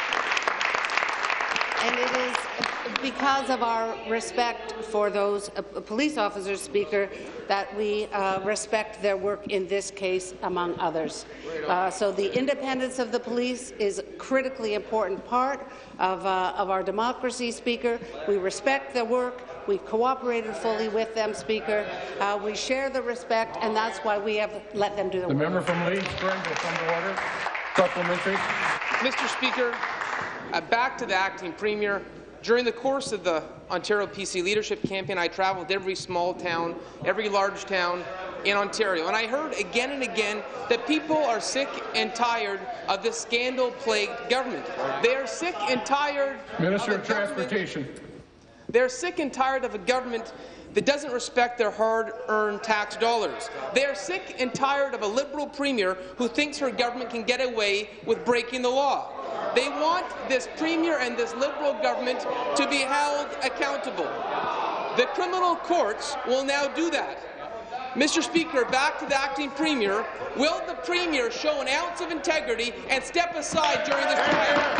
um, and it is because of our respect for those uh, police officers, Speaker, that we uh, respect their work in this case, among others. Uh, so the independence of the police is a critically important part of, uh, of our democracy, Speaker. We respect their work. We've cooperated fully with them, Speaker. Uh, we share the respect, and that's why we have let them do the, the work. The member from Leeds Spring will come to order. Supplementary. Mister Speaker, uh, back to the Acting Premier. During the course of the Ontario P C leadership campaign, I travelled every small town, every large town in Ontario, and I heard again and again that people are sick and tired of this scandal-plagued government. They are sick and tired Minister of, of Transportation. They're sick and tired of a government that doesn't respect their hard-earned tax dollars. They are sick and tired of a Liberal Premier who thinks her government can get away with breaking the law. They want this Premier and this Liberal government to be held accountable. The criminal courts will now do that. Mister Speaker, back to the Acting Premier. Will the Premier show an ounce of integrity and step aside during this trial?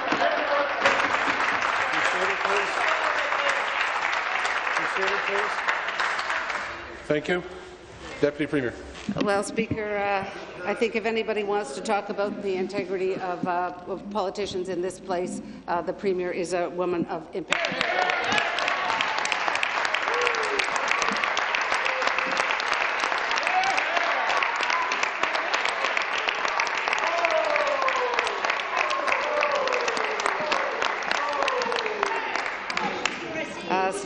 Thank you. Deputy Premier. Well, Speaker, uh, I think if anybody wants to talk about the integrity of, uh, of politicians in this place, uh, the Premier is a woman of integrity.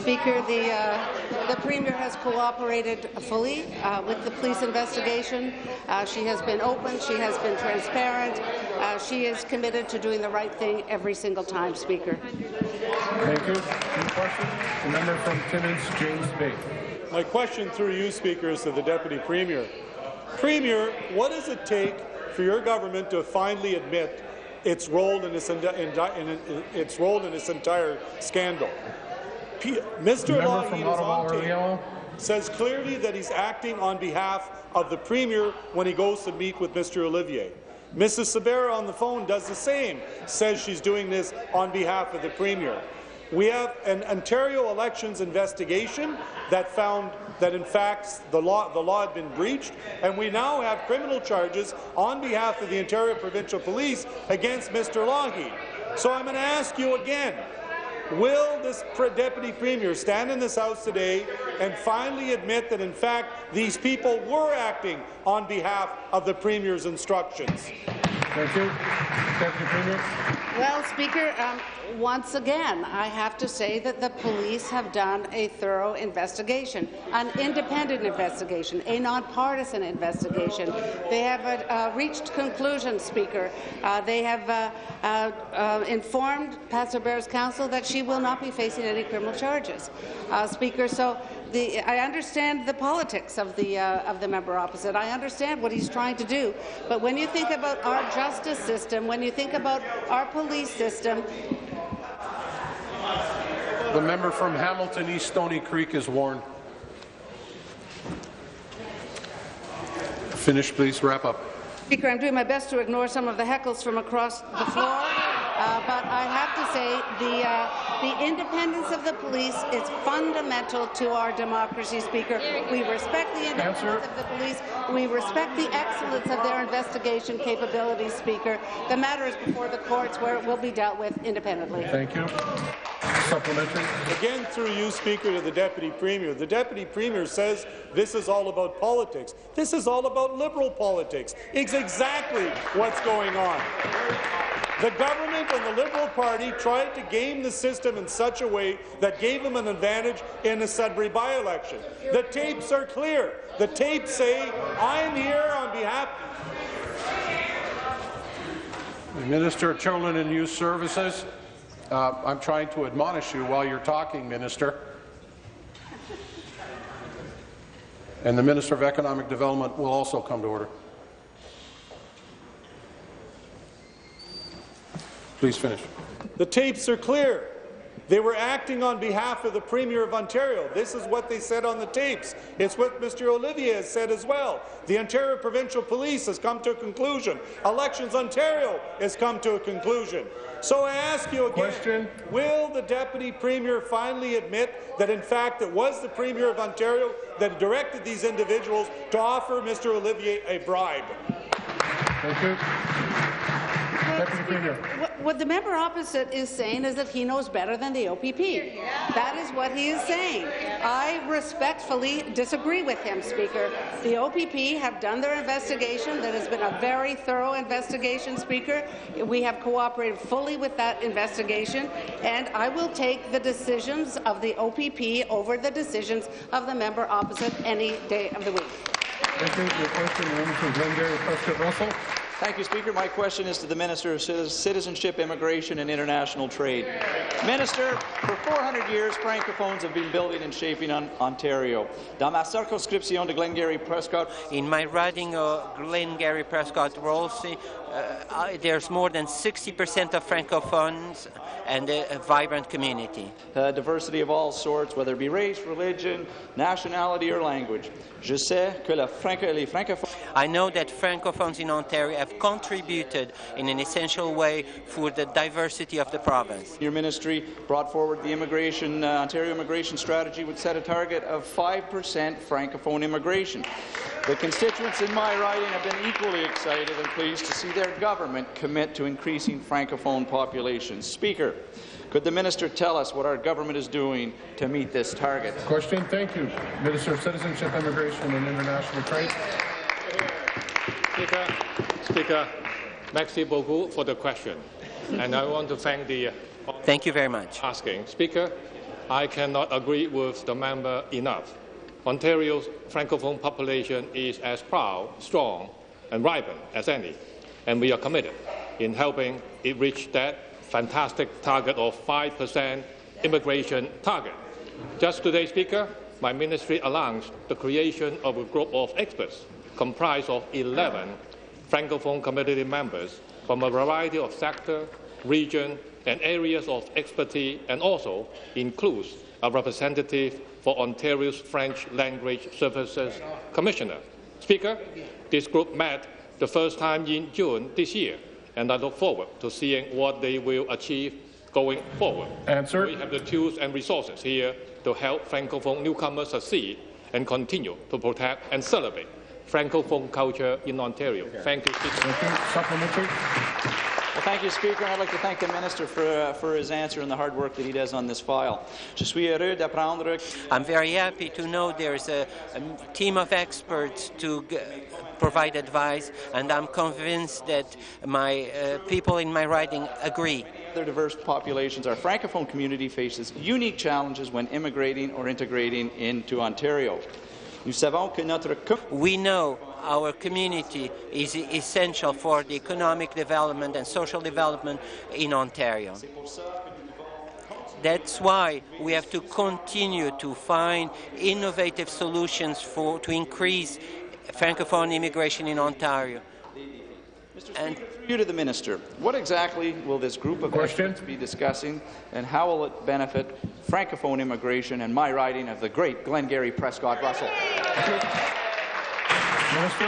Speaker, the, uh, the Premier has cooperated fully uh, with the police investigation. Uh, she has been open. She has been transparent. Uh, she is committed to doing the right thing every single time, Speaker. Thank you. Any questions? The member from Timmins, James Bay. My question through you, Speaker, is to the Deputy Premier. Premier, what does it take for your government to finally admit its role in this, in, in, in, in, its role in this entire scandal? P Mister Lougheed is on tape, says clearly that he's acting on behalf of the Premier when he goes to meet with Mister Olivier. Missus Sabera on the phone does the same, says she's doing this on behalf of the Premier. We have an Ontario elections investigation that found that, in fact, the law, the law had been breached, and we now have criminal charges on behalf of the Ontario Provincial Police against Mister Lougheed. So I'm going to ask you again, will this Deputy Premier stand in this House today and finally admit that, in fact, these people were acting on behalf of the Premier's instructions? Thank you. Deputy Premier. Well, Speaker, um, once again, I have to say that the police have done a thorough investigation, an independent investigation, a nonpartisan investigation. They have uh, uh, reached conclusions, Speaker. Uh, they have uh, uh, uh, informed Pat Sabera's counsel that she will not be facing any criminal charges, uh, Speaker. So the, I understand the politics of the uh, of the member opposite. I understand what he's trying to do. But when you think about our justice system, when you think about our police system, the member from Hamilton East Stony Creek is warned. Finish, please. Wrap up. Speaker, I'm doing my best to ignore some of the heckles from across the floor, uh, but I have to say the, uh, the independence of the police is fundamental to our democracy, Speaker. We respect the independence Answer. of the police. We respect the excellence of their investigation capabilities, Speaker. The matter is before the courts, where it will be dealt with independently. Thank you. Supplementary. Again, through you, Speaker, to the Deputy Premier. The Deputy Premier says this is all about politics. This is all about Liberal politics. It's exactly what's going on. The government and the Liberal Party tried to game the system in such a way that gave them an advantage in the Sudbury by-election. The tapes are clear. The tapes say, I'm here on behalf... The Minister of Children and Youth Services. Uh, I'm trying to admonish you while you're talking, Minister. And the Minister of Economic Development will also come to order. Please finish. The tapes are clear. They were acting on behalf of the Premier of Ontario. This is what they said on the tapes. It's what Mister Olivier has said as well. The Ontario Provincial Police has come to a conclusion. Elections Ontario has come to a conclusion. So I ask you again, Question. will the Deputy Premier finally admit that, in fact, it was the Premier of Ontario that directed these individuals to offer Mister Olivier a bribe? Thank you. Deputy Premier. What, what the member opposite is saying is that he knows better than the O P P. That is what he is saying. I respectfully disagree with him, Speaker. The O P P have done their investigation. That has been a very thorough investigation, Speaker. We have cooperated fully with that investigation, and I will take the decisions of the O P P over the decisions of the member opposite any day of the week. Thank you. Your question, the member from Glengarry, Prescott Russell. Thank you, Speaker. My question is to the Minister of Citizenship, Immigration and International Trade. Minister, for four hundred years, Francophones have been building and shaping on Ontario. Dans ma circonscription de Glengarry-Prescott, in my riding of Glengarry-Prescott-Rolsey, uh, there's more than sixty percent of Francophones and a, a vibrant community. Uh, diversity of all sorts, whether it be race, religion, nationality or language. Je sais que la Franco les francophones. I know that Francophones in Ontario have contributed in an essential way for the diversity of the province. Your ministry brought forward the immigration, uh, Ontario immigration strategy would set a target of five percent Francophone immigration. The constituents in my riding have been equally excited and pleased to see their government commit to increasing Francophone populations. Speaker, could the minister tell us what our government is doing to meet this target? Question. Thank you. Minister of Citizenship, Immigration and International Trade. Speaker, Speaker, merci beaucoup for the question, and I want to thank the. Thank you very much. Asking, Speaker, I cannot agree with the member enough. Ontario's Francophone population is as proud, strong, and vibrant as any, and we are committed in helping it reach that fantastic target of five percent immigration target. Just today, Speaker, my ministry announced the creation of a group of experts comprised of eleven Francophone community members from a variety of sectors, regions, and areas of expertise, and also includes a representative for Ontario's French Language Services Commissioner. Speaker, this group met the first time in June this year, and I look forward to seeing what they will achieve going forward. Answer. We have the tools and resources here to help Francophone newcomers succeed and continue to protect and celebrate Francophone culture in Ontario. Thank you, Speaker. Thank you. Supplementary. Well, thank you, Speaker. I'd like to thank the Minister for, uh, for his answer and the hard work that he does on this file. Je suis heureux d'apprendre. I'm very happy to know there's a, a team of experts to g provide advice, and I'm convinced that my uh, people in my riding agree. Their diverse populations, our Francophone community faces unique challenges when immigrating or integrating into Ontario. Nous savons que notre we know our community is essential for the economic development and social development in Ontario. That's why we have to continue to find innovative solutions for, to increase Francophone immigration in Ontario. And you to the Minister, what exactly will this group of Question? experts be discussing, and how will it benefit Francophone immigration and my riding of the great Glengarry Prescott Russell? Minister.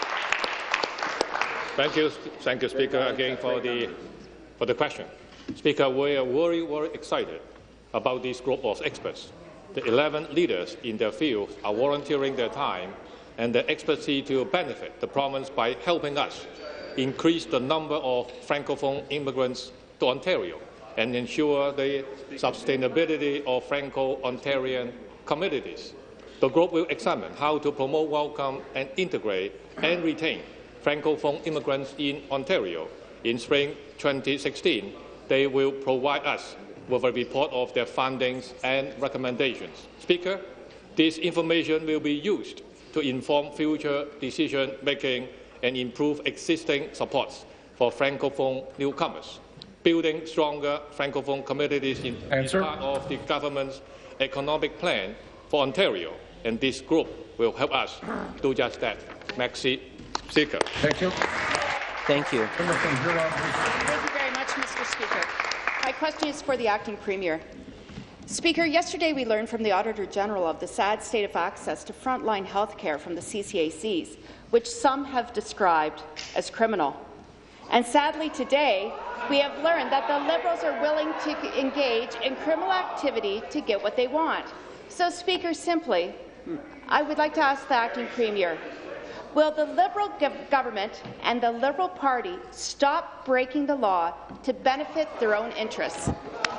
Thank you, thank you, Speaker, again for the for the question. Speaker, we are very, very excited about this group of experts. The eleven leaders in their fields are volunteering their time and their expertise to benefit the province by helping us increase the number of Francophone immigrants to Ontario and ensure the sustainability of Franco-Ontarian communities. The group will examine how to promote, welcome, and integrate and retain Francophone immigrants in Ontario. In spring twenty sixteen, they will provide us with a report of their findings and recommendations. Speaker, this information will be used to inform future decision-making and improve existing supports for Francophone newcomers. Building stronger Francophone communities in, is part of the government's economic plan for Ontario, and this group will help us do just that. Merci, Speaker. Thank you. Thank you. Thank you very much, Mister Speaker. My question is for the Acting Premier. Speaker, yesterday we learned from the Auditor General of the sad state of access to frontline health care from the C C A Cs, which some have described as criminal. And sadly today, we have learned that the Liberals are willing to engage in criminal activity to get what they want. So, Speaker, simply, I would like to ask the Acting Premier, will the Liberal government and the Liberal Party stop breaking the law to benefit their own interests?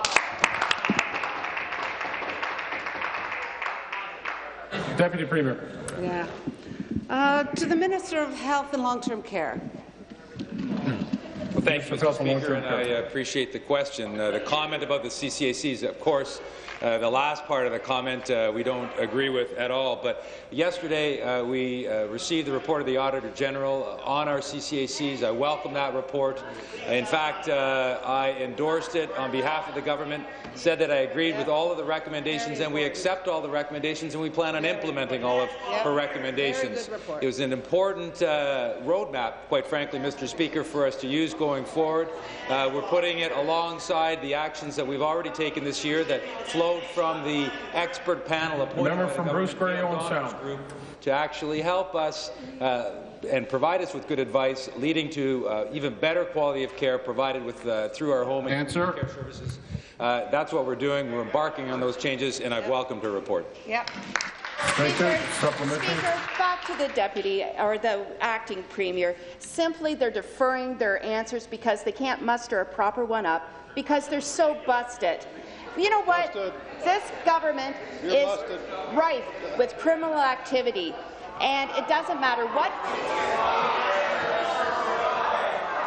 Deputy Premier. Yeah. Uh, to the Minister of Health and Long-Term Care. Well, thank you, Mister Speaker, and I appreciate the question. Uh, the comment about the C C A Cs, of course, uh, the last part of the comment uh, we don't agree with at all. But yesterday uh, we uh, received the report of the Auditor General on our C C A Cs. I welcome that report. In fact, uh, I endorsed it on behalf of the government, said that I agreed with all of the recommendations, and we accept all the recommendations, and we plan on implementing all of yep. her recommendations. It was an important uh, roadmap, quite frankly, Mister Speaker, for us to use going forward. Uh, we're putting it alongside the actions that we've already taken this year that flowed from the expert panel appointed Member by from the Bruce Grey Owen Government Sound Group to actually help us uh, and provide us with good advice, leading to uh, even better quality of care provided with uh, through our home and care services. Uh, that's what we're doing. We're embarking on those changes, and I've welcomed her report. Yep. Speaker, Speaker, back to the Deputy or the Acting Premier. Simply, they're deferring their answers because they can't muster a proper one up because they're so busted. You know what? Busted. This government You're is busted. rife with criminal activity, and it doesn't matter what.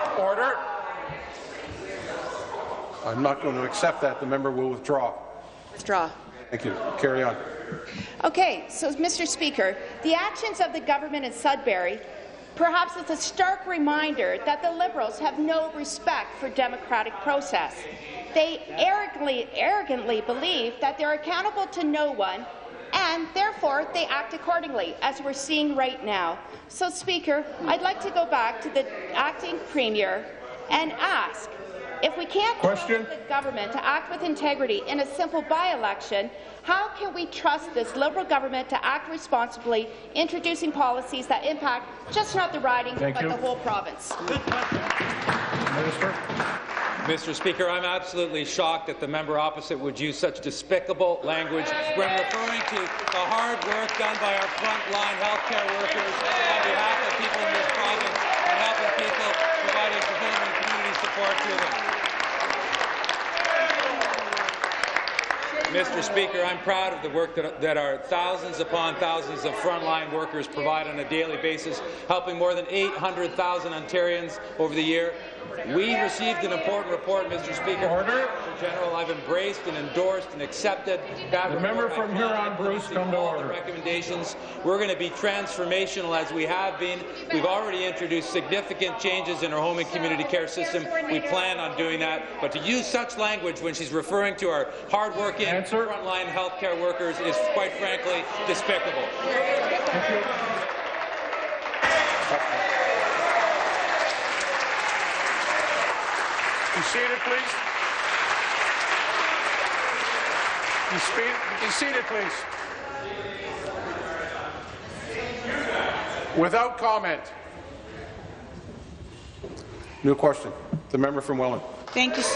Order. I'm not going to accept that. The member will withdraw. Withdraw. Thank you. Carry on. Okay, so Mister Speaker, the actions of the government in Sudbury perhaps it's a stark reminder that the Liberals have no respect for democratic process. They arrogantly, arrogantly believe that they're accountable to no one, and therefore they act accordingly, as we're seeing right now. So, Speaker, I'd like to go back to the acting Premier and ask, if we can't trust the government to act with integrity in a simple by-election, how can we trust this Liberal government to act responsibly, introducing policies that impact just not the riding, Thank but you. the whole province? Minister. Mister Speaker, I'm absolutely shocked that the member opposite would use such despicable language when referring to the hard work done by our frontline healthcare workers on behalf of people in this province and helping people, providing home and community support to them. Mister Speaker, I'm proud of the work that, that our thousands upon thousands of frontline workers provide on a daily basis, helping more than eight hundred thousand Ontarians over the year. We received an important report, Mister Speaker. Order. General, I've embraced and endorsed and accepted that The member from Huron, Bruce, come to order. recommendations. We're going to be transformational as we have been. We've already introduced significant changes in our home and community care system. We plan on doing that. But to use such language when she's referring to our hard-working frontline health care workers is, quite frankly, despicable. Thank you. Be seated, please. Be, be seated, please. Without comment. New question. The member from Welland. Thank you.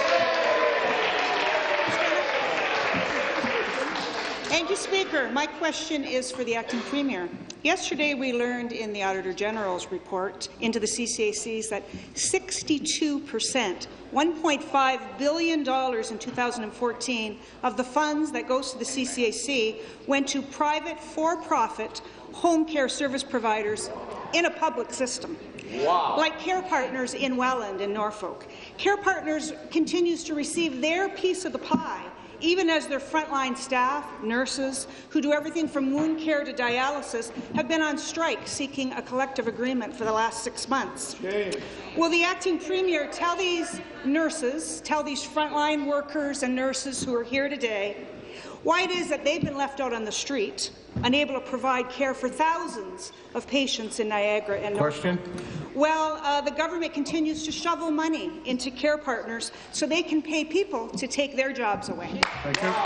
Thank you, Speaker. My question is for the Acting Premier. Yesterday, we learned in the Auditor General's report into the C C A Cs that sixty-two percent, one point five billion dollars in two thousand fourteen, of the funds that goes to the C C A C went to private, for-profit home care service providers in a public system. Wow. Like Care Partners in Welland and Norfolk. Care Partners continues to receive their piece of the pie, even as their frontline staff, nurses, who do everything from wound care to dialysis, have been on strike seeking a collective agreement for the last six months. Okay. Will the Acting Premier tell these nurses, tell these frontline workers and nurses who are here today, why it is that they've been left out on the street, unable to provide care for thousands of patients in Niagara and Question. Well, uh, the government continues to shovel money into Care Partners so they can pay people to take their jobs away. Thank you.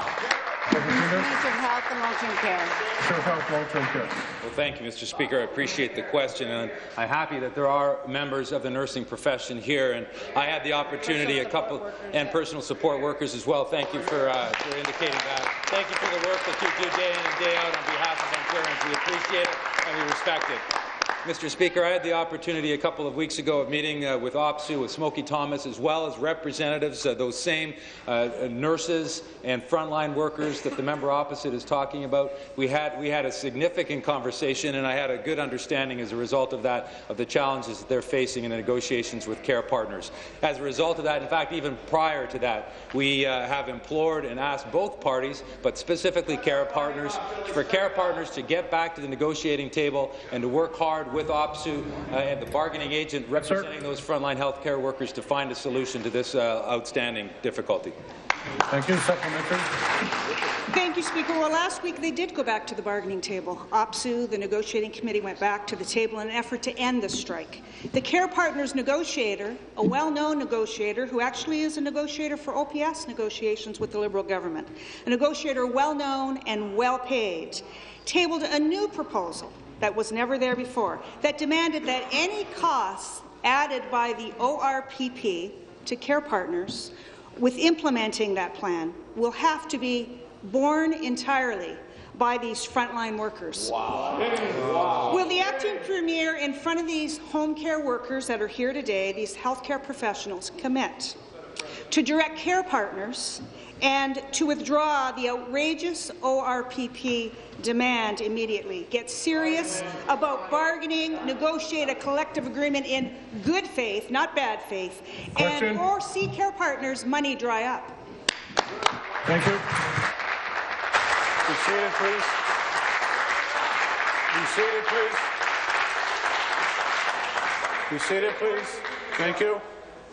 Minister of Health and Long-Term Care. Minister of Health, Long-Term Care. Well, thank you, Mister Speaker. I appreciate the question, and I'm happy that there are members of the nursing profession here. And I had the opportunity, a couple, and personal support workers as well. Thank you for, uh, for indicating that. Thank you for the work that you do day in and day out on behalf of Ontarians. We appreciate it and we respect it. Mister Speaker, I had the opportunity a couple of weeks ago of meeting uh, with OPSEU, with Smokey Thomas, as well as representatives, uh, those same uh, nurses and frontline workers that the member opposite is talking about. We had, we had a significant conversation, and I had a good understanding as a result of that of the challenges that they're facing in the negotiations with Care Partners. As a result of that, in fact, even prior to that, we uh, have implored and asked both parties, but specifically Care Partners, for Care Partners to get back to the negotiating table and to work hard with OPSEU uh, and the bargaining agent representing yes, those frontline health care workers to find a solution to this uh, outstanding difficulty. Thank you. Supplementary. Thank you, Speaker. Well, last week they did go back to the bargaining table. OPSEU, the negotiating committee, went back to the table in an effort to end the strike. The Care Partners negotiator, a well-known negotiator who actually is a negotiator for O P S negotiations with the Liberal government, a negotiator well-known and well-paid, tabled a new proposal that was never there before, that demanded that any costs added by the O R P P to Care Partners with implementing that plan will have to be borne entirely by these frontline workers. Wow. Wow. Will the Acting Premier, in front of these home care workers that are here today, these healthcare professionals, commit to direct Care Partners and to withdraw the outrageous O R P P demand immediately, get serious about bargaining, negotiate a collective agreement in good faith, not bad faith, Question. and or see Care Partners' money dry up? Thank you. Be seated, please. Be seated, please. Be seated, please. Thank you.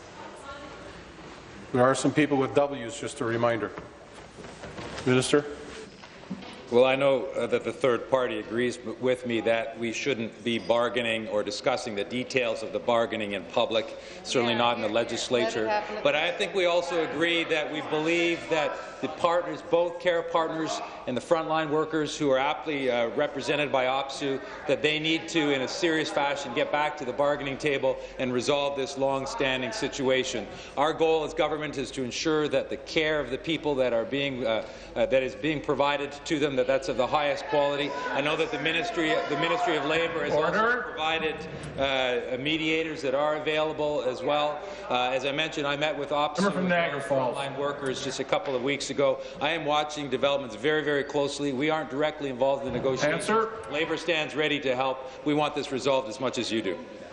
There are some people with W's, just a reminder. Minister. Well, I know uh, that the third party agrees with me that we shouldn't be bargaining or discussing the details of the bargaining in public, certainly yeah, not in the legislature. But I think we also agree that we believe that the partners, both care partners and the frontline workers who are aptly uh, represented by O P S U, that they need to, in a serious fashion, get back to the bargaining table and resolve this long-standing situation. Our goal as government is to ensure that the care of the people that are being uh, uh, that is being provided to them, that that's of the highest quality. I know that the Ministry, the Ministry of Labour has Order. also provided uh, mediators that are available as well. Uh, as I mentioned, I met with O P S U and frontline workers just a couple of weeks ago. I am watching developments very, very closely. We aren't directly involved in the negotiations. Answer. Labour stands ready to help. We want this resolved as much as you do.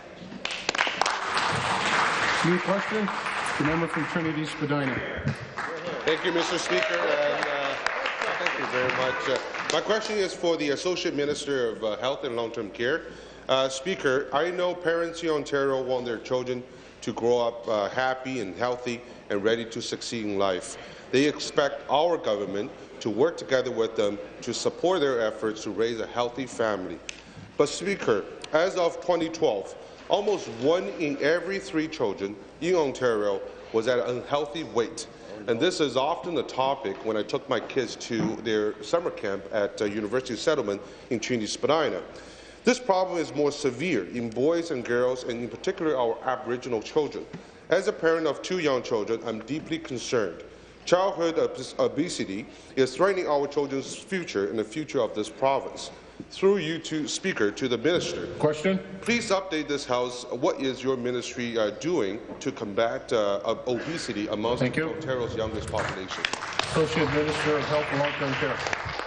New question. The member from Trinity Spadina. Thank you, Mister Speaker, and uh, thank you very much. Uh, my question is for the Associate Minister of uh, Health and Long-Term Care. Uh, Speaker, I know parents in Ontario want their children to grow up uh, happy and healthy and ready to succeed in life. They expect our government to work together with them to support their efforts to raise a healthy family. But, Speaker, as of twenty twelve, almost one in every three children in Ontario was at an unhealthy weight. And this is often a topic when I took my kids to their summer camp at uh, University Settlement in Trinity Spadina. This problem is more severe in boys and girls, and in particular our Aboriginal children. As a parent of two young children, I'm deeply concerned. Childhood obesity is threatening our children's future and the future of this province. Through you, to Speaker, to the Minister. Question. Please update this House. What is your ministry uh, doing to combat uh, obesity amongst Ontario's youngest population? Associate Minister of Health and Long-Term Care.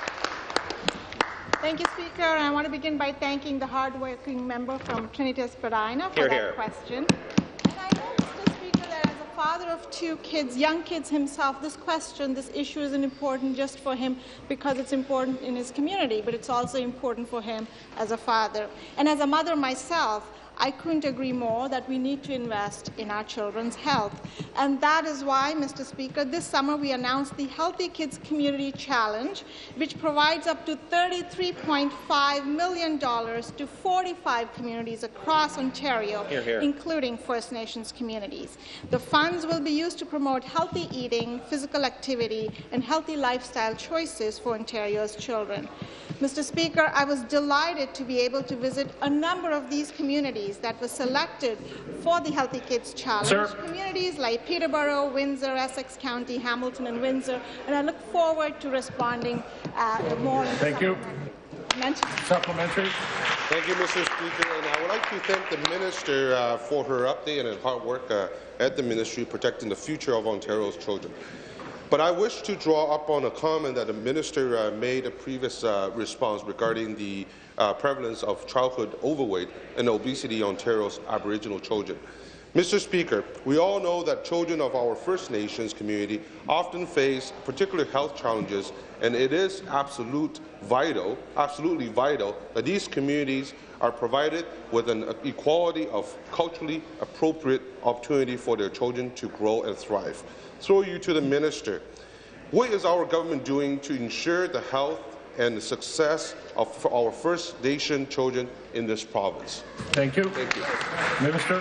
Thank you, Speaker. I want to begin by thanking the hard-working member from Trinity Spadina for Hear, that hear. question. And I know, Mister Speaker, that as a father of two kids, young kids himself, this question, this issue isn't important just for him because it's important in his community, but it's also important for him as a father. And as a mother myself, I couldn't agree more that we need to invest in our children's health. And that is why, Mister Speaker, this summer we announced the Healthy Kids Community Challenge, which provides up to thirty-three point five million dollars to forty-five communities across Ontario, Hear, hear. including First Nations communities. The funds will be used to promote healthy eating, physical activity, and healthy lifestyle choices for Ontario's children. Mister Speaker, I was delighted to be able to visit a number of these communities that were selected for the Healthy Kids Challenge. Sir. Communities like Peterborough, Windsor, Essex County, Hamilton and Windsor, and I look forward to responding uh, more. Thank you. Supplementary. Thank you, Mister Speaker. And I would like to thank the Minister uh, for her update and her hard work uh, at the Ministry protecting the future of Ontario's children. But I wish to draw up on a comment that the Minister uh, made a previous uh, response regarding the uh, prevalence of childhood overweight and obesity in Ontario's Aboriginal children. Mister Speaker, we all know that children of our First Nations community often face particular health challenges, and it is absolute vital, absolutely vital that these communities are provided with an equality of culturally appropriate opportunity for their children to grow and thrive. Through you to the Minister, what is our government doing to ensure the health and the success of our First Nation children in this province? Thank you. Thank you. Minister.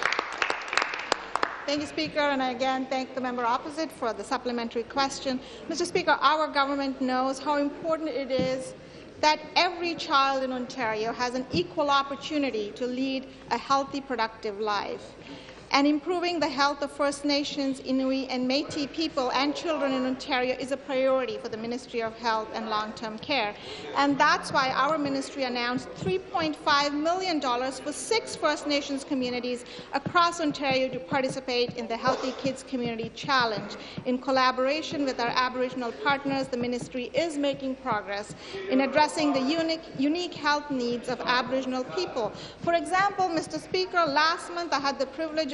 Thank you, Speaker, and I again thank the member opposite for the supplementary question. Mister Speaker, our government knows how important it is that every child in Ontario has an equal opportunity to lead a healthy, productive life. And improving the health of First Nations, Inuit and Métis people and children in Ontario is a priority for the Ministry of Health and Long-Term Care. And that's why our ministry announced three point five million dollars for six First Nations communities across Ontario to participate in the Healthy Kids Community Challenge. In collaboration with our Aboriginal partners, the ministry is making progress in addressing the unique, unique health needs of Aboriginal people. For example, Mister Speaker, last month I had the privilege of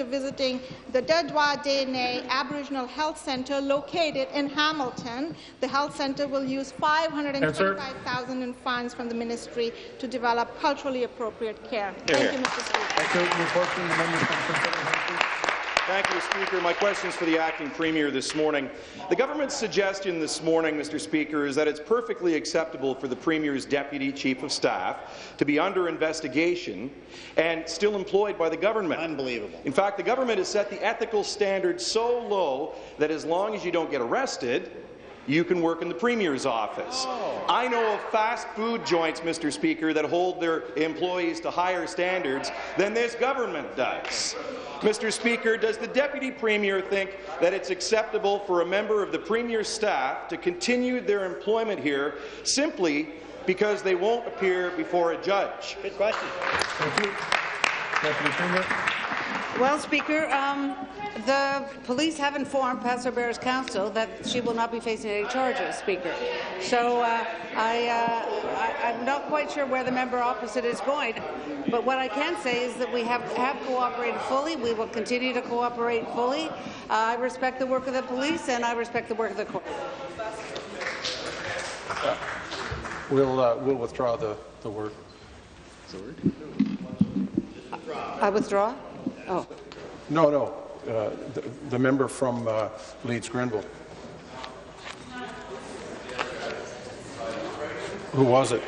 to visiting the Dedwa Dene Aboriginal Health Centre located in Hamilton. The health centre will use five hundred twenty-five thousand dollars in funds from the ministry to develop culturally appropriate care. Thank you, Mister Speaker. Thank you. Thank you, Speaker. My question is for the Acting Premier this morning. The government's suggestion this morning, Mister Speaker, is that it's perfectly acceptable for the Premier's Deputy Chief of Staff to be under investigation and still employed by the government. Unbelievable. In fact, the government has set the ethical standard so low that as long as you don't get arrested, you can work in the Premier's office. Oh. I know of fast food joints, Mister Speaker, that hold their employees to higher standards than this government does. Mister Speaker, does the Deputy Premier think that it's acceptable for a member of the Premier's staff to continue their employment here simply because they won't appear before a judge? Good question. Thank you. Deputy Premier. Well, Speaker, um, the police have informed Pastor Bears Council that she will not be facing any charges, Speaker. So uh, I, uh, I, I'm not quite sure where the member opposite is going, but what I can say is that we have, have cooperated fully. We will continue to cooperate fully. Uh, I respect the work of the police, and I respect the work of the court. Uh, we'll, uh, we'll withdraw the, the word. I withdraw? Oh. No, no. Uh, the, the member from uh, Leeds Grenville. Who was it?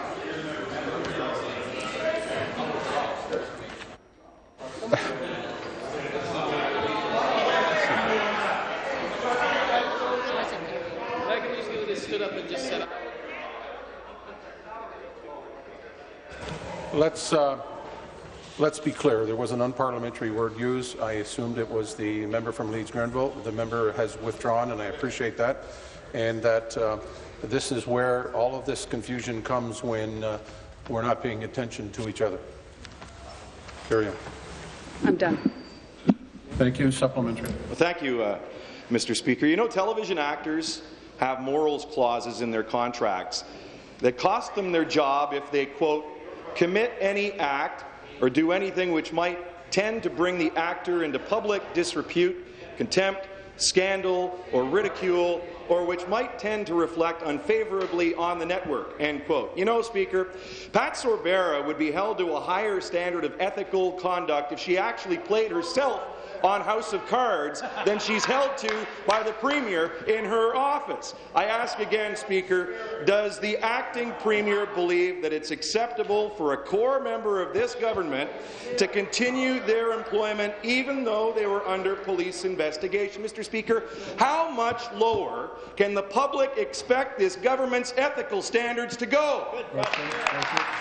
Let's uh, let's be clear. There was an unparliamentary word used. I assumed it was the member from Leeds Grenville. The member has withdrawn, and I appreciate that. And that uh, this is where all of this confusion comes when uh, we're not paying attention to each other. Carry on. I'm done. Thank you. Supplementary. Well, thank you, uh, Mister Speaker. You know, television actors have morals clauses in their contracts that cost them their job if they, quote, commit any act or do anything which might tend to bring the actor into public disrepute, contempt, scandal, or ridicule, or which might tend to reflect unfavorably on the network, end quote. You know, Speaker, Pat Sorbera would be held to a higher standard of ethical conduct if she actually played herself on House of Cards than she's held to by the Premier in her office. I ask again, Speaker, does the acting Premier believe that it's acceptable for a core member of this government to continue their employment even though they were under police investigation? Mister Speaker, how much lower can the public expect this government's ethical standards to go? Good question. Thank you.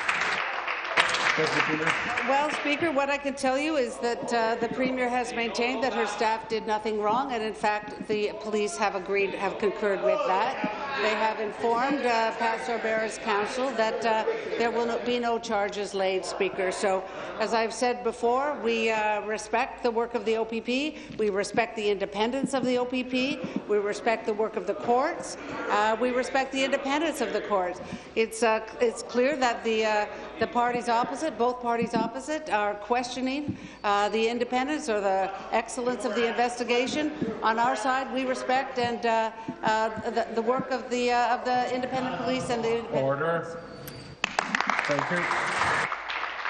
Well, Speaker, what I can tell you is that uh, the Premier has maintained that her staff did nothing wrong, and in fact the police have agreed, have concurred with that. They have informed uh, Pat Sorbera's counsel that uh, there will no, be no charges laid, Speaker. So, as I've said before, we uh, respect the work of the O P P, we respect the independence of the O P P, we respect the work of the courts, uh, we respect the independence of the courts. It's, uh, it's clear that the, uh, the parties opposite, both parties opposite, are questioning uh, the independence or the excellence of the investigation. On our side, we respect and uh, uh, the, the work of the uh, of the independent police and the independent order. Thank you.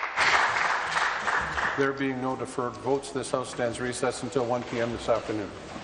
There being no deferred votes, this House stands recessed until one p m this afternoon.